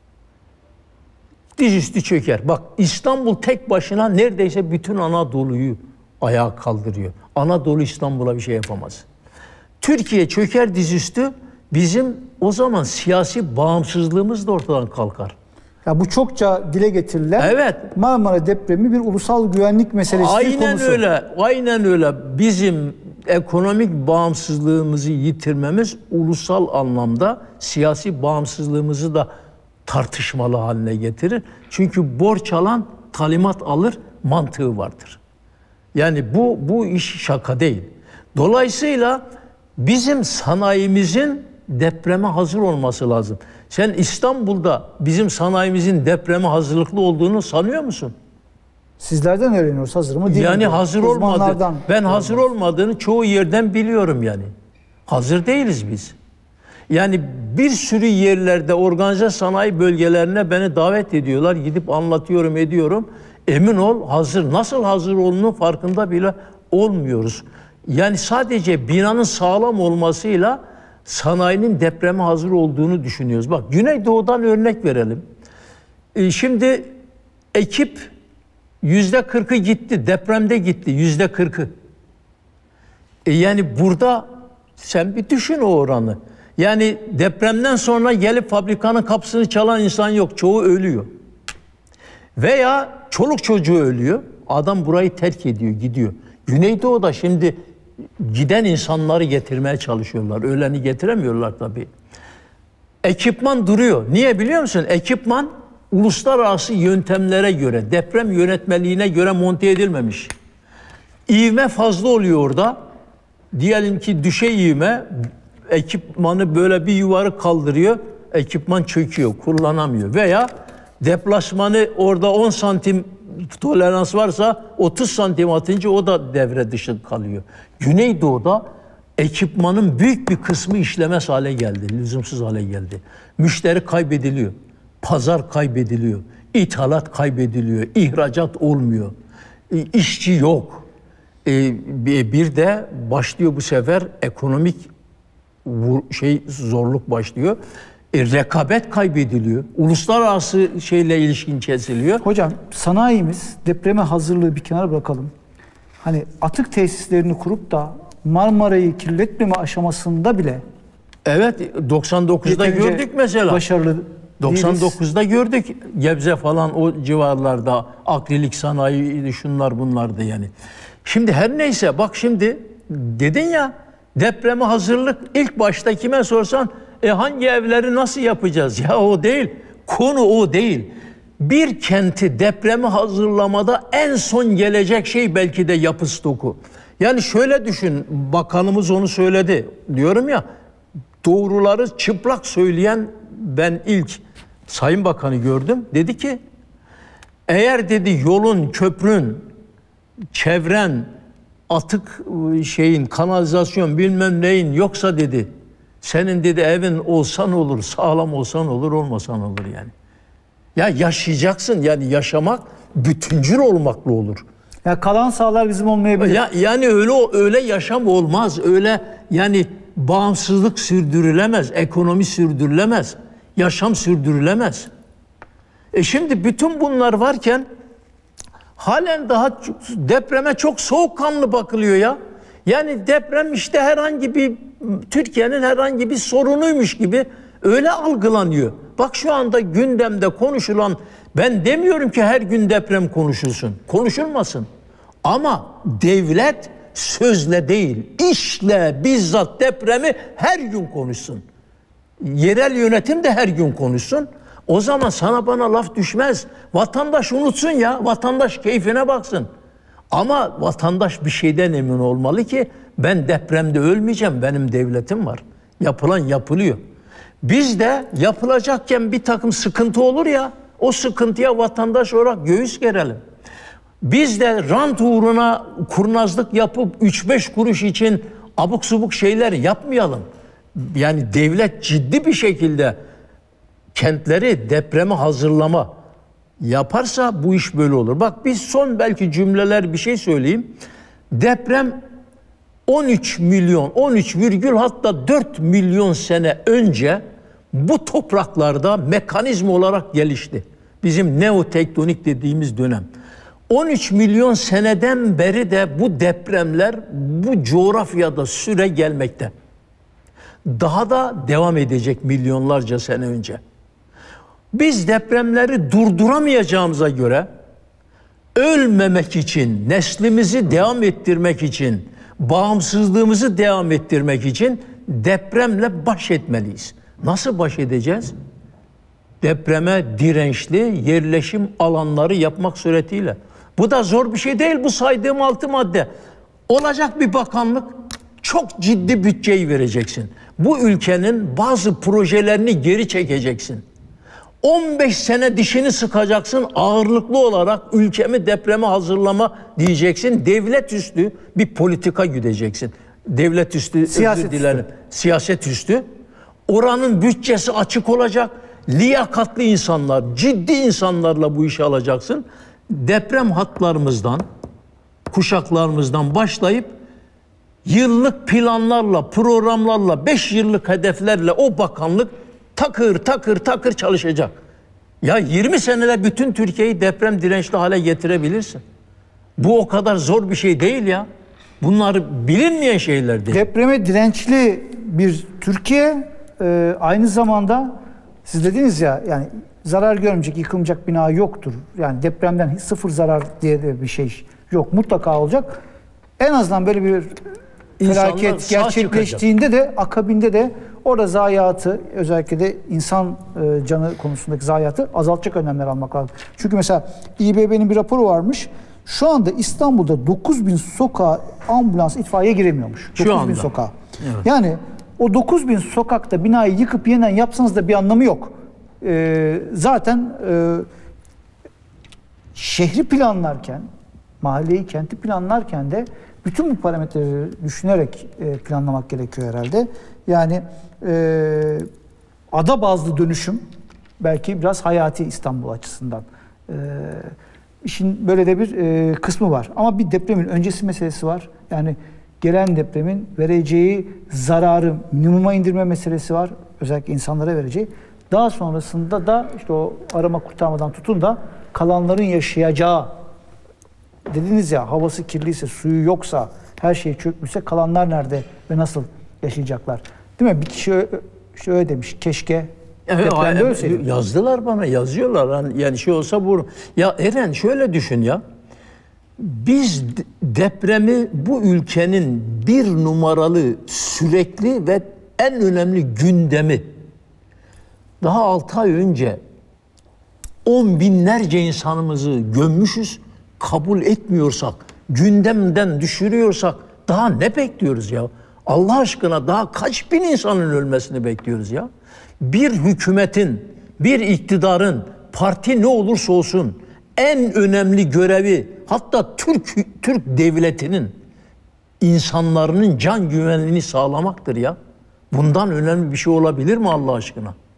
Dizüstü çöker. Bak İstanbul tek başına neredeyse bütün Anadolu'yu ayağa kaldırıyor. Anadolu İstanbul'a bir şey yapamaz. Türkiye çöker dizüstü, bizim o zaman siyasi bağımsızlığımız da ortadan kalkar. Ya bu çokça dile getirilen evet. Marmara depremi bir ulusal güvenlik meselesi aynen konusu. Aynen öyle. Aynen öyle. Bizim ekonomik bağımsızlığımızı yitirmemiz ulusal anlamda siyasi bağımsızlığımızı da tartışmalı haline getirir. Çünkü borç alan talimat alır mantığı vardır. Yani bu bu iş şaka değil. Dolayısıyla bizim sanayimizin depreme hazır olması lazım. Sen İstanbul'da bizim sanayimizin depreme hazırlıklı olduğunu sanıyor musun? Sizlerden öğreniyoruz, hazır mı değil yani mi? hazır olmadı. Ben hazır olmadığını çoğu yerden biliyorum yani. Hazır değiliz biz. Yani bir sürü yerlerde organize sanayi bölgelerine beni davet ediyorlar. Gidip anlatıyorum, ediyorum. Emin ol hazır. Nasıl hazır olduğunun farkında bile olmuyoruz. Yani sadece binanın sağlam olmasıyla sanayinin depreme hazır olduğunu düşünüyoruz. Bak Güneydoğu'dan örnek verelim. E şimdi ekip yüzde kırkı gitti. Depremde gitti yüzde kırkı. E yani burada sen bir düşün o oranı. Yani depremden sonra gelip fabrikanın kapısını çalan insan yok. Çoğu ölüyor. Veya çoluk çocuğu ölüyor. Adam burayı terk ediyor, gidiyor. Güneydoğu'da şimdi giden insanları getirmeye çalışıyorlar. Öleni getiremiyorlar tabii. Ekipman duruyor. Niye biliyor musun? Ekipman uluslararası yöntemlere göre, deprem yönetmeliğine göre monte edilmemiş. İvme fazla oluyor orada. Diyelim ki düşe ivme, ekipmanı böyle bir yuvarı kaldırıyor, ekipman çöküyor, kullanamıyor. Veya deplasmanı orada on santim tolerans varsa otuz santim atınca o da devre dışı kalıyor. Güneydoğu'da ekipmanın büyük bir kısmı işlemez hale geldi, lüzumsuz hale geldi. Müşteri kaybediliyor, pazar kaybediliyor, ithalat kaybediliyor, ihracat olmuyor, işçi yok. Bir de başlıyor bu sefer ekonomik şey zorluk başlıyor. E, rekabet kaybediliyor. Uluslararası şeyle ilişkin kesiliyor. Hocam sanayimiz depreme hazırlığı bir kenara bırakalım. Hani atık tesislerini kurup da Marmara'yı kirletmeme aşamasında bile evet doksan dokuzda gördük mesela. Başarılı doksan dokuzda gördük. Gebze falan o civarlarda akrilik sanayi şunlar bunlardı yani. Şimdi her neyse bak şimdi dedin ya depreme hazırlık ilk başta kime sorsan e hangi evleri nasıl yapacağız? Ya o değil. Konu o değil. Bir kenti depreme hazırlamada en son gelecek şey belki de yapı stoku. Yani şöyle düşün, bakanımız onu söyledi. Diyorum ya, doğruları çıplak söyleyen ben ilk Sayın Bakan'ı gördüm. Dedi ki, eğer dedi yolun, köprün, çevren, atık şeyin, kanalizasyon bilmem neyin yoksa dedi, senin dedi evin olsan olur, sağlam olsan olur, olmasan olur yani. Ya yaşayacaksın, yani yaşamak bütüncül olmakla olur. Ya kalan sahalar bizim olmayabilir. Ya, yani öyle öyle yaşam olmaz. Öyle yani bağımsızlık sürdürülemez, ekonomi sürdürülemez, yaşam sürdürülemez. E şimdi bütün bunlar varken halen daha depreme çok soğukkanlı bakılıyor ya. Yani deprem işte herhangi bir Türkiye'nin herhangi bir sorunuymuş gibi öyle algılanıyor. Bak şu anda gündemde konuşulan, ben demiyorum ki her gün deprem konuşulsun. Konuşulmasın. Ama devlet sözle değil, işle bizzat depremi her gün konuşsun. Yerel yönetim de her gün konuşsun. O zaman sana bana laf düşmez. Vatandaş unutsun ya. Vatandaş keyfine baksın. Ama vatandaş bir şeyden emin olmalı ki ben depremde ölmeyeceğim. Benim devletim var. Yapılan yapılıyor. Biz de yapılacakken bir takım sıkıntı olur ya, o sıkıntıya vatandaş olarak göğüs gerelim. Biz de rant uğruna kurnazlık yapıp üç beş kuruş için abuk subuk şeyler yapmayalım. Yani devlet ciddi bir şekilde kentleri depreme hazırlama yaparsa bu iş böyle olur. Bak biz son belki cümleler bir şey söyleyeyim. Deprem on üç milyon, on üç virgül hatta dört milyon sene önce bu topraklarda mekanizma olarak gelişti. Bizim neotektonik dediğimiz dönem. on üç milyon seneden beri de bu depremler bu coğrafyada süre gelmekte. Daha da devam edecek milyonlarca sene önce. Biz depremleri durduramayacağımıza göre ölmemek için, neslimizi devam ettirmek için, bağımsızlığımızı devam ettirmek için depremle baş etmeliyiz. Nasıl baş edeceğiz? Depreme dirençli yerleşim alanları yapmak suretiyle. Bu da zor bir şey değil, bu saydığım altı madde. Olacak bir bakanlık, çok ciddi bütçeyi vereceksin. Bu ülkenin bazı projelerini geri çekeceksin. on beş sene dişini sıkacaksın, ağırlıklı olarak ülkemi depreme hazırlama diyeceksin. Devlet üstü bir politika güdeceksin. Devlet üstü, siyaset özür dilerim, üstü. Siyaset üstü. Oranın bütçesi açık olacak. Liyakatlı insanlar, ciddi insanlarla bu işi alacaksın. Deprem hatlarımızdan, kuşaklarımızdan başlayıp yıllık planlarla, programlarla, beş yıllık hedeflerle o bakanlık takır takır takır çalışacak. Ya yirmi senede bütün Türkiye'yi deprem dirençli hale getirebilirsin. Bu o kadar zor bir şey değil ya. Bunlar bilinmeyen şeyler değil. Depreme dirençli bir Türkiye e, aynı zamanda siz dediniz ya, yani zarar görmeyecek, yıkılmayacak bina yoktur. Yani depremden sıfır zarar diye de bir şey yok. Mutlaka olacak. En azından böyle bir felaket gerçekleştiğinde de akabinde de orada zayiatı, özellikle de insan e, canı konusundaki zayiatı azaltacak önlemler almak lazım. Çünkü mesela İ B B'nin bir raporu varmış. Şu anda İstanbul'da dokuz bin sokağa ambulans, itfaiye giremiyormuş. Şu dokuz bin anda. sokağa. Evet. Yani o dokuz bin sokakta binayı yıkıp yeniden yapsanız da bir anlamı yok. E, zaten e, şehri planlarken, mahalleyi, kenti planlarken de bütün bu parametreleri düşünerek e, planlamak gerekiyor herhalde. Yani e, ada bazlı dönüşüm belki biraz hayati İstanbul açısından. E, işin böyle de bir e, kısmı var. Ama bir depremin öncesi meselesi var. Yani gelen depremin vereceği zararı minimuma indirme meselesi var. Özellikle insanlara vereceği. Daha sonrasında da işte o arama kurtarmadan tutun da kalanların yaşayacağı, dediniz ya, havası kirliyse, suyu yoksa, her şey çökmüşse kalanlar nerede ve nasıl yaşayacaklar? Değil mi? Bir kişi şöyle demiş, keşke evet, depremde ölseydim. Yazdılar bana, yazıyorlar. Yani şey olsa bu... Ya Eren şöyle düşün ya. Biz depremi bu ülkenin bir numaralı, sürekli ve en önemli gündemi, daha altı ay önce on binlerce insanımızı gömmüşüz, kabul etmiyorsak, gündemden düşürüyorsak daha ne bekliyoruz ya? Allah aşkına daha kaç bin insanın ölmesini bekliyoruz ya? Bir hükümetin, bir iktidarın, parti ne olursa olsun en önemli görevi, hatta Türk Türk devletinin insanların can güvenliğini sağlamaktır ya. Bundan önemli bir şey olabilir mi Allah aşkına?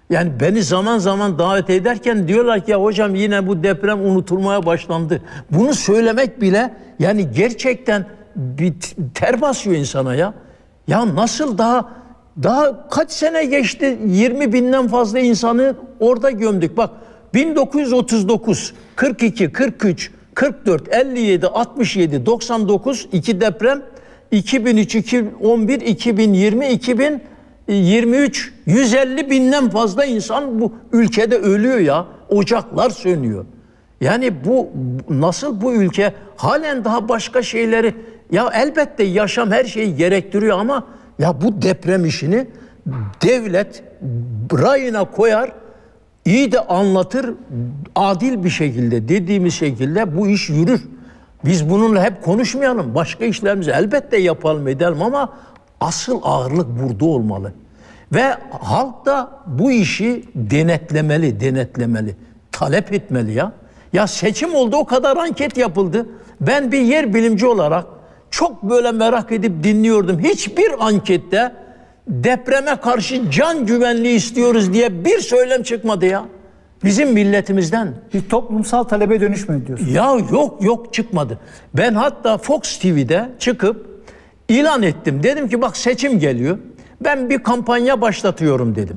Yani beni zaman zaman davet ederken diyorlar ki ya hocam yine bu deprem unutulmaya başlandı. Bunu söylemek bile yani gerçekten bir ter basıyor insana ya. Ya nasıl daha daha kaç sene geçti, yirmi binden fazla insanı orada gömdük. Bak bin dokuz yüz otuz dokuz, kırk iki, kırk üç, kırk dört, elli yedi, altmış yedi, doksan dokuz iki deprem, iki bin üç, iki bin on bir, iki bin yirmi, iki bin yirmi üç yüz elli binden fazla insan bu ülkede ölüyor ya. Ocaklar sönüyor. Yani bu nasıl bu ülke halen daha başka şeyleri ya elbette yaşam her şeyi gerektiriyor ama ya bu deprem işini devlet rayına koyar, iyi de anlatır, adil bir şekilde dediğimiz şekilde bu iş yürür. Biz bununla hep konuşmayalım. Başka işlerimizi elbette yapalım edelim ama asıl ağırlık burada olmalı. Ve halk da bu işi denetlemeli, denetlemeli, talep etmeli ya. Ya seçim oldu, o kadar anket yapıldı. Ben bir yer bilimci olarak çok böyle merak edip dinliyordum. Hiçbir ankette depreme karşı can güvenliği istiyoruz diye bir söylem çıkmadı ya. Bizim milletimizden. Bir toplumsal talebe dönüşmedi diyorsun. Ya yok yok çıkmadı. Ben hatta Fox T V'de çıkıp ilan ettim. Dedim ki bak seçim geliyor. Ben bir kampanya başlatıyorum dedim.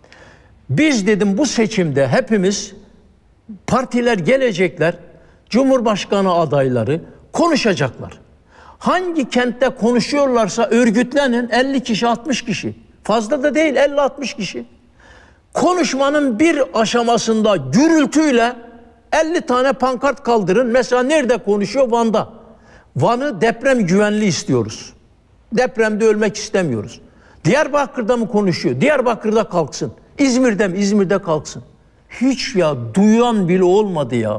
Biz dedim bu seçimde hepimiz partiler gelecekler. Cumhurbaşkanı adayları konuşacaklar. Hangi kentte konuşuyorlarsa örgütlenin elli kişi altmış kişi. Fazla da değil elli altmış kişi. Konuşmanın bir aşamasında gürültüyle elli tane pankart kaldırın. Mesela nerede konuşuyor? Van'da. Van'ı deprem güvenli istiyoruz. Depremde ölmek istemiyoruz. Diyarbakır'da mı konuşuyor? Diyarbakır'da kalksın. İzmir'de mi? İzmir'de kalksın. Hiç ya duyan bile olmadı ya.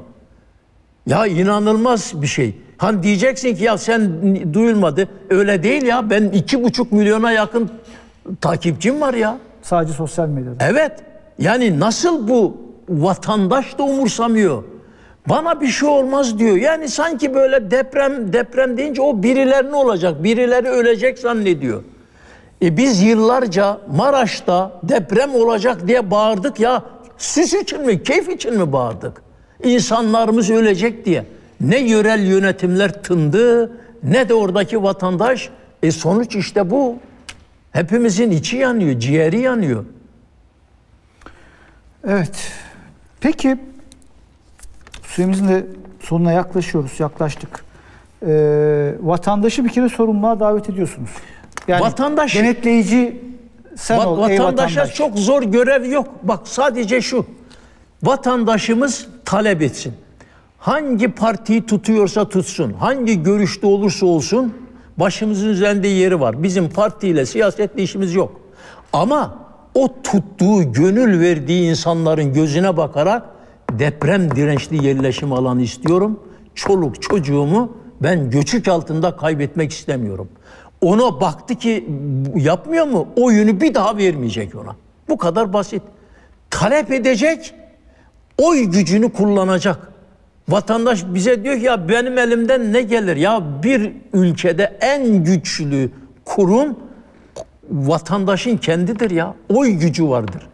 Ya inanılmaz bir şey. Hani diyeceksin ki ya sen duyulmadı. Öyle değil ya. Ben iki buçuk milyona yakın takipçim var ya. Sadece sosyal medyada. Evet. Yani nasıl bu vatandaş da umursamıyor. Bana bir şey olmaz diyor. Yani sanki böyle deprem deprem deyince o birilerine olacak. Birileri ölecek zannediyor. E biz yıllarca Maraş'ta deprem olacak diye bağırdık ya. Süs için mi, keyif için mi bağırdık? İnsanlarımız ölecek diye. Ne yerel yönetimler tındı, ne de oradaki vatandaş. E sonuç işte bu. Hepimizin içi yanıyor, ciğeri yanıyor. Evet. Peki, süremizin de sonuna yaklaşıyoruz, yaklaştık. Ee, vatandaşı bir kere sorumluluğa davet ediyorsunuz. Yani vatandaş, denetleyici sen va- ol, vatandaşa ey vatandaş. çok zor görev yok. Bak sadece şu, vatandaşımız talep etsin. Hangi partiyi tutuyorsa tutsun, hangi görüşte olursa olsun başımızın üzerinde yeri var. Bizim partiyle, siyasetle işimiz yok. Ama o tuttuğu, gönül verdiği insanların gözüne bakarak deprem dirençli yerleşim alanı istiyorum. Çoluk çocuğumu ben göçük altında kaybetmek istemiyorum. Ona baktı ki yapmıyor mu? Oyunu bir daha vermeyecek ona. Bu kadar basit. Talep edecek, oy gücünü kullanacak. Vatandaş bize diyor ki ya benim elimden ne gelir? Ya bir ülkede en güçlü kurum vatandaşın kendidir ya. Oy gücü vardır.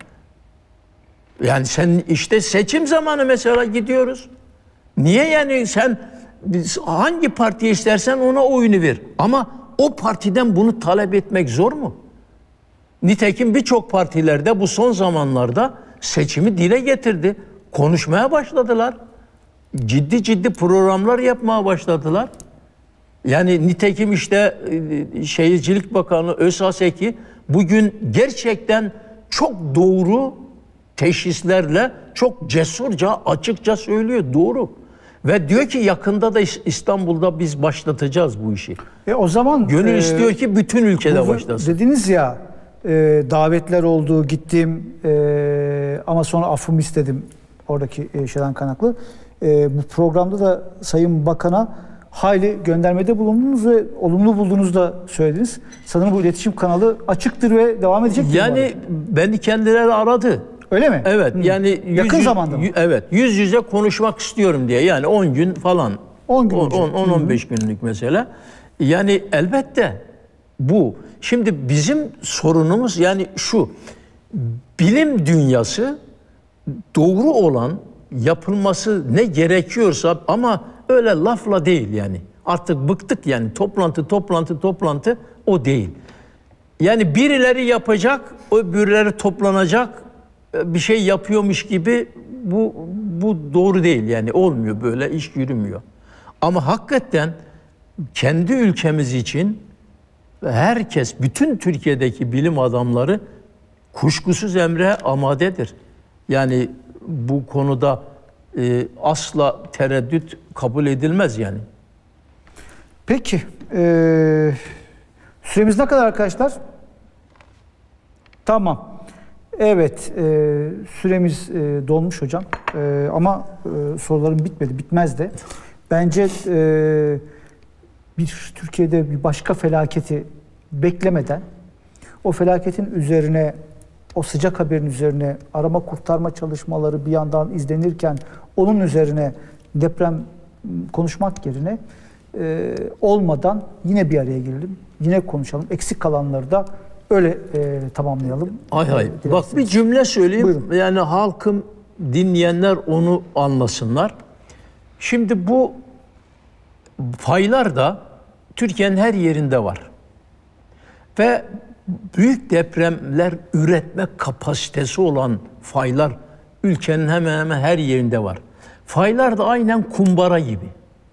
Yani sen işte seçim zamanı mesela gidiyoruz. Niye yani sen hangi partiye istersen ona oyunu ver. Ama o partiden bunu talep etmek zor mu? Nitekim birçok partilerde bu son zamanlarda seçimi dile getirdi. Konuşmaya başladılar. Ciddi ciddi programlar yapmaya başladılar. Yani nitekim işte Şehircilik Bakanı Özhaseki bugün gerçekten çok doğru teşhislerle çok cesurca, açıkça söylüyor. Doğru. Ve diyor ki yakında da İstanbul'da biz başlatacağız bu işi. E o zaman gönül e, istiyor ki bütün ülkede bu, başlasın. Dediniz ya e, davetler oldu, gittim e, ama sonra affımı istedim oradaki e, şeyden kaynaklı. E, bu programda da Sayın Bakan'a hayli göndermede bulundunuz ve olumlu bulduğunuzu da söylediniz. Sanırım bu iletişim kanalı açıktır ve devam edecek. Yani beni kendileri aradı. Öyle mi? Evet. Hı. Yani yakın yüz, zamanda mı? Evet. Yüz yüze konuşmak istiyorum diye. Yani on gün falan. on gün önce. on on beş günlük mesele. Yani elbette bu. Şimdi bizim sorunumuz yani şu. bilim dünyası doğru olan, yapılması ne gerekiyorsa, ama öyle lafla değil yani. Artık bıktık yani, toplantı toplantı toplantı o değil. Yani birileri yapacak, o birileri toplanacak, bir şey yapıyormuş gibi, bu bu doğru değil yani, olmuyor, böyle iş yürümüyor. Ama hakikaten kendi ülkemiz için herkes, bütün Türkiye'deki bilim adamları kuşkusuz emre amadedir. Yani bu konuda e, asla tereddüt kabul edilmez yani. Peki, e, süremiz ne kadar arkadaşlar? Tamam. Evet, e, süremiz e, dolmuş hocam. E, ama e, sorularım bitmedi, bitmez de. Bence e, bir Türkiye'de bir başka felaketi beklemeden, o felaketin üzerine, o sıcak haberin üzerine arama kurtarma çalışmaları bir yandan izlenirken onun üzerine deprem konuşmak yerine e, olmadan yine bir araya gelelim, yine konuşalım. Eksik kalanları da öyle e, tamamlayalım. Hay hay. E, Bak bir cümle söyleyeyim. Buyurun. Yani halkım, dinleyenler onu anlasınlar. Şimdi bu faylar da Türkiye'nin her yerinde var. Ve büyük depremler üretme kapasitesi olan faylar ülkenin hemen hemen her yerinde var. Faylar da aynen kumbara gibi.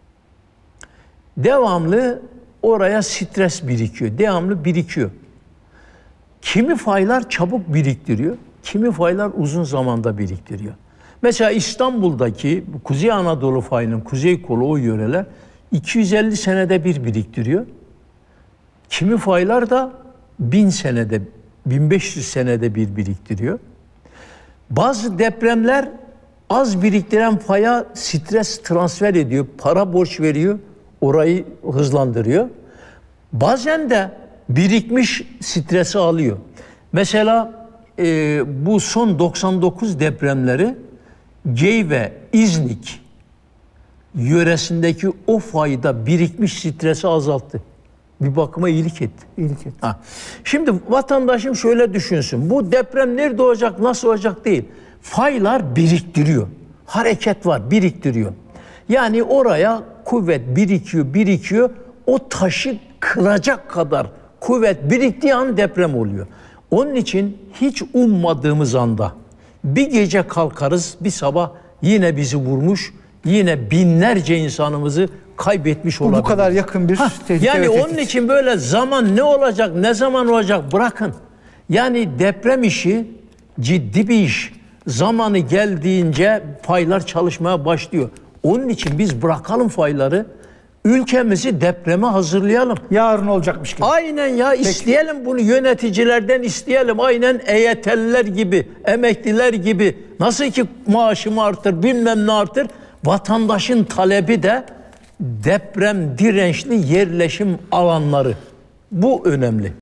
Devamlı oraya stres birikiyor. Devamlı birikiyor. Kimi faylar çabuk biriktiriyor, kimi faylar uzun zamanda biriktiriyor. Mesela İstanbul'daki Kuzey Anadolu fayının kuzey kolu, o yöreler iki yüz elli senede bir biriktiriyor. Kimi faylar da bin senede, bin beş yüz senede bir biriktiriyor. Bazı depremler az biriktiren faya stres transfer ediyor, para borç veriyor, orayı hızlandırıyor. Bazen de birikmiş stresi alıyor. Mesela e, bu son doksan dokuz depremleri Geyve, İznik yöresindeki o fayda birikmiş stresi azalttı. Bir bakıma iyilik etti. İyilik etti. Ha. Şimdi vatandaşım şöyle düşünsün. Bu deprem nerede olacak, nasıl olacak değil. Faylar biriktiriyor. Hareket var, biriktiriyor. Yani oraya kuvvet birikiyor, birikiyor. O taşı kıracak kadar kuvvet biriktiği an deprem oluyor. Onun için hiç ummadığımız anda bir gece kalkarız, bir sabah yine bizi vurmuş, yine binlerce insanımızı kaybetmiş olabilir. Bu kadar yakın bir tehlike. Yani ve onun tehdit. için böyle zaman ne olacak, ne zaman olacak bırakın. Yani deprem işi ciddi bir iş. Zamanı geldiğince faylar çalışmaya başlıyor. Onun için biz bırakalım fayları, ülkemizi depreme hazırlayalım. Yarın olacakmış gibi. Aynen ya, Peki. isteyelim bunu, yöneticilerden isteyelim. Aynen E Y T'liler gibi, emekliler gibi. Nasıl ki maaşımı artır, bilmem ne artır. Vatandaşın talebi de deprem dirençli yerleşim alanları. Bu önemli.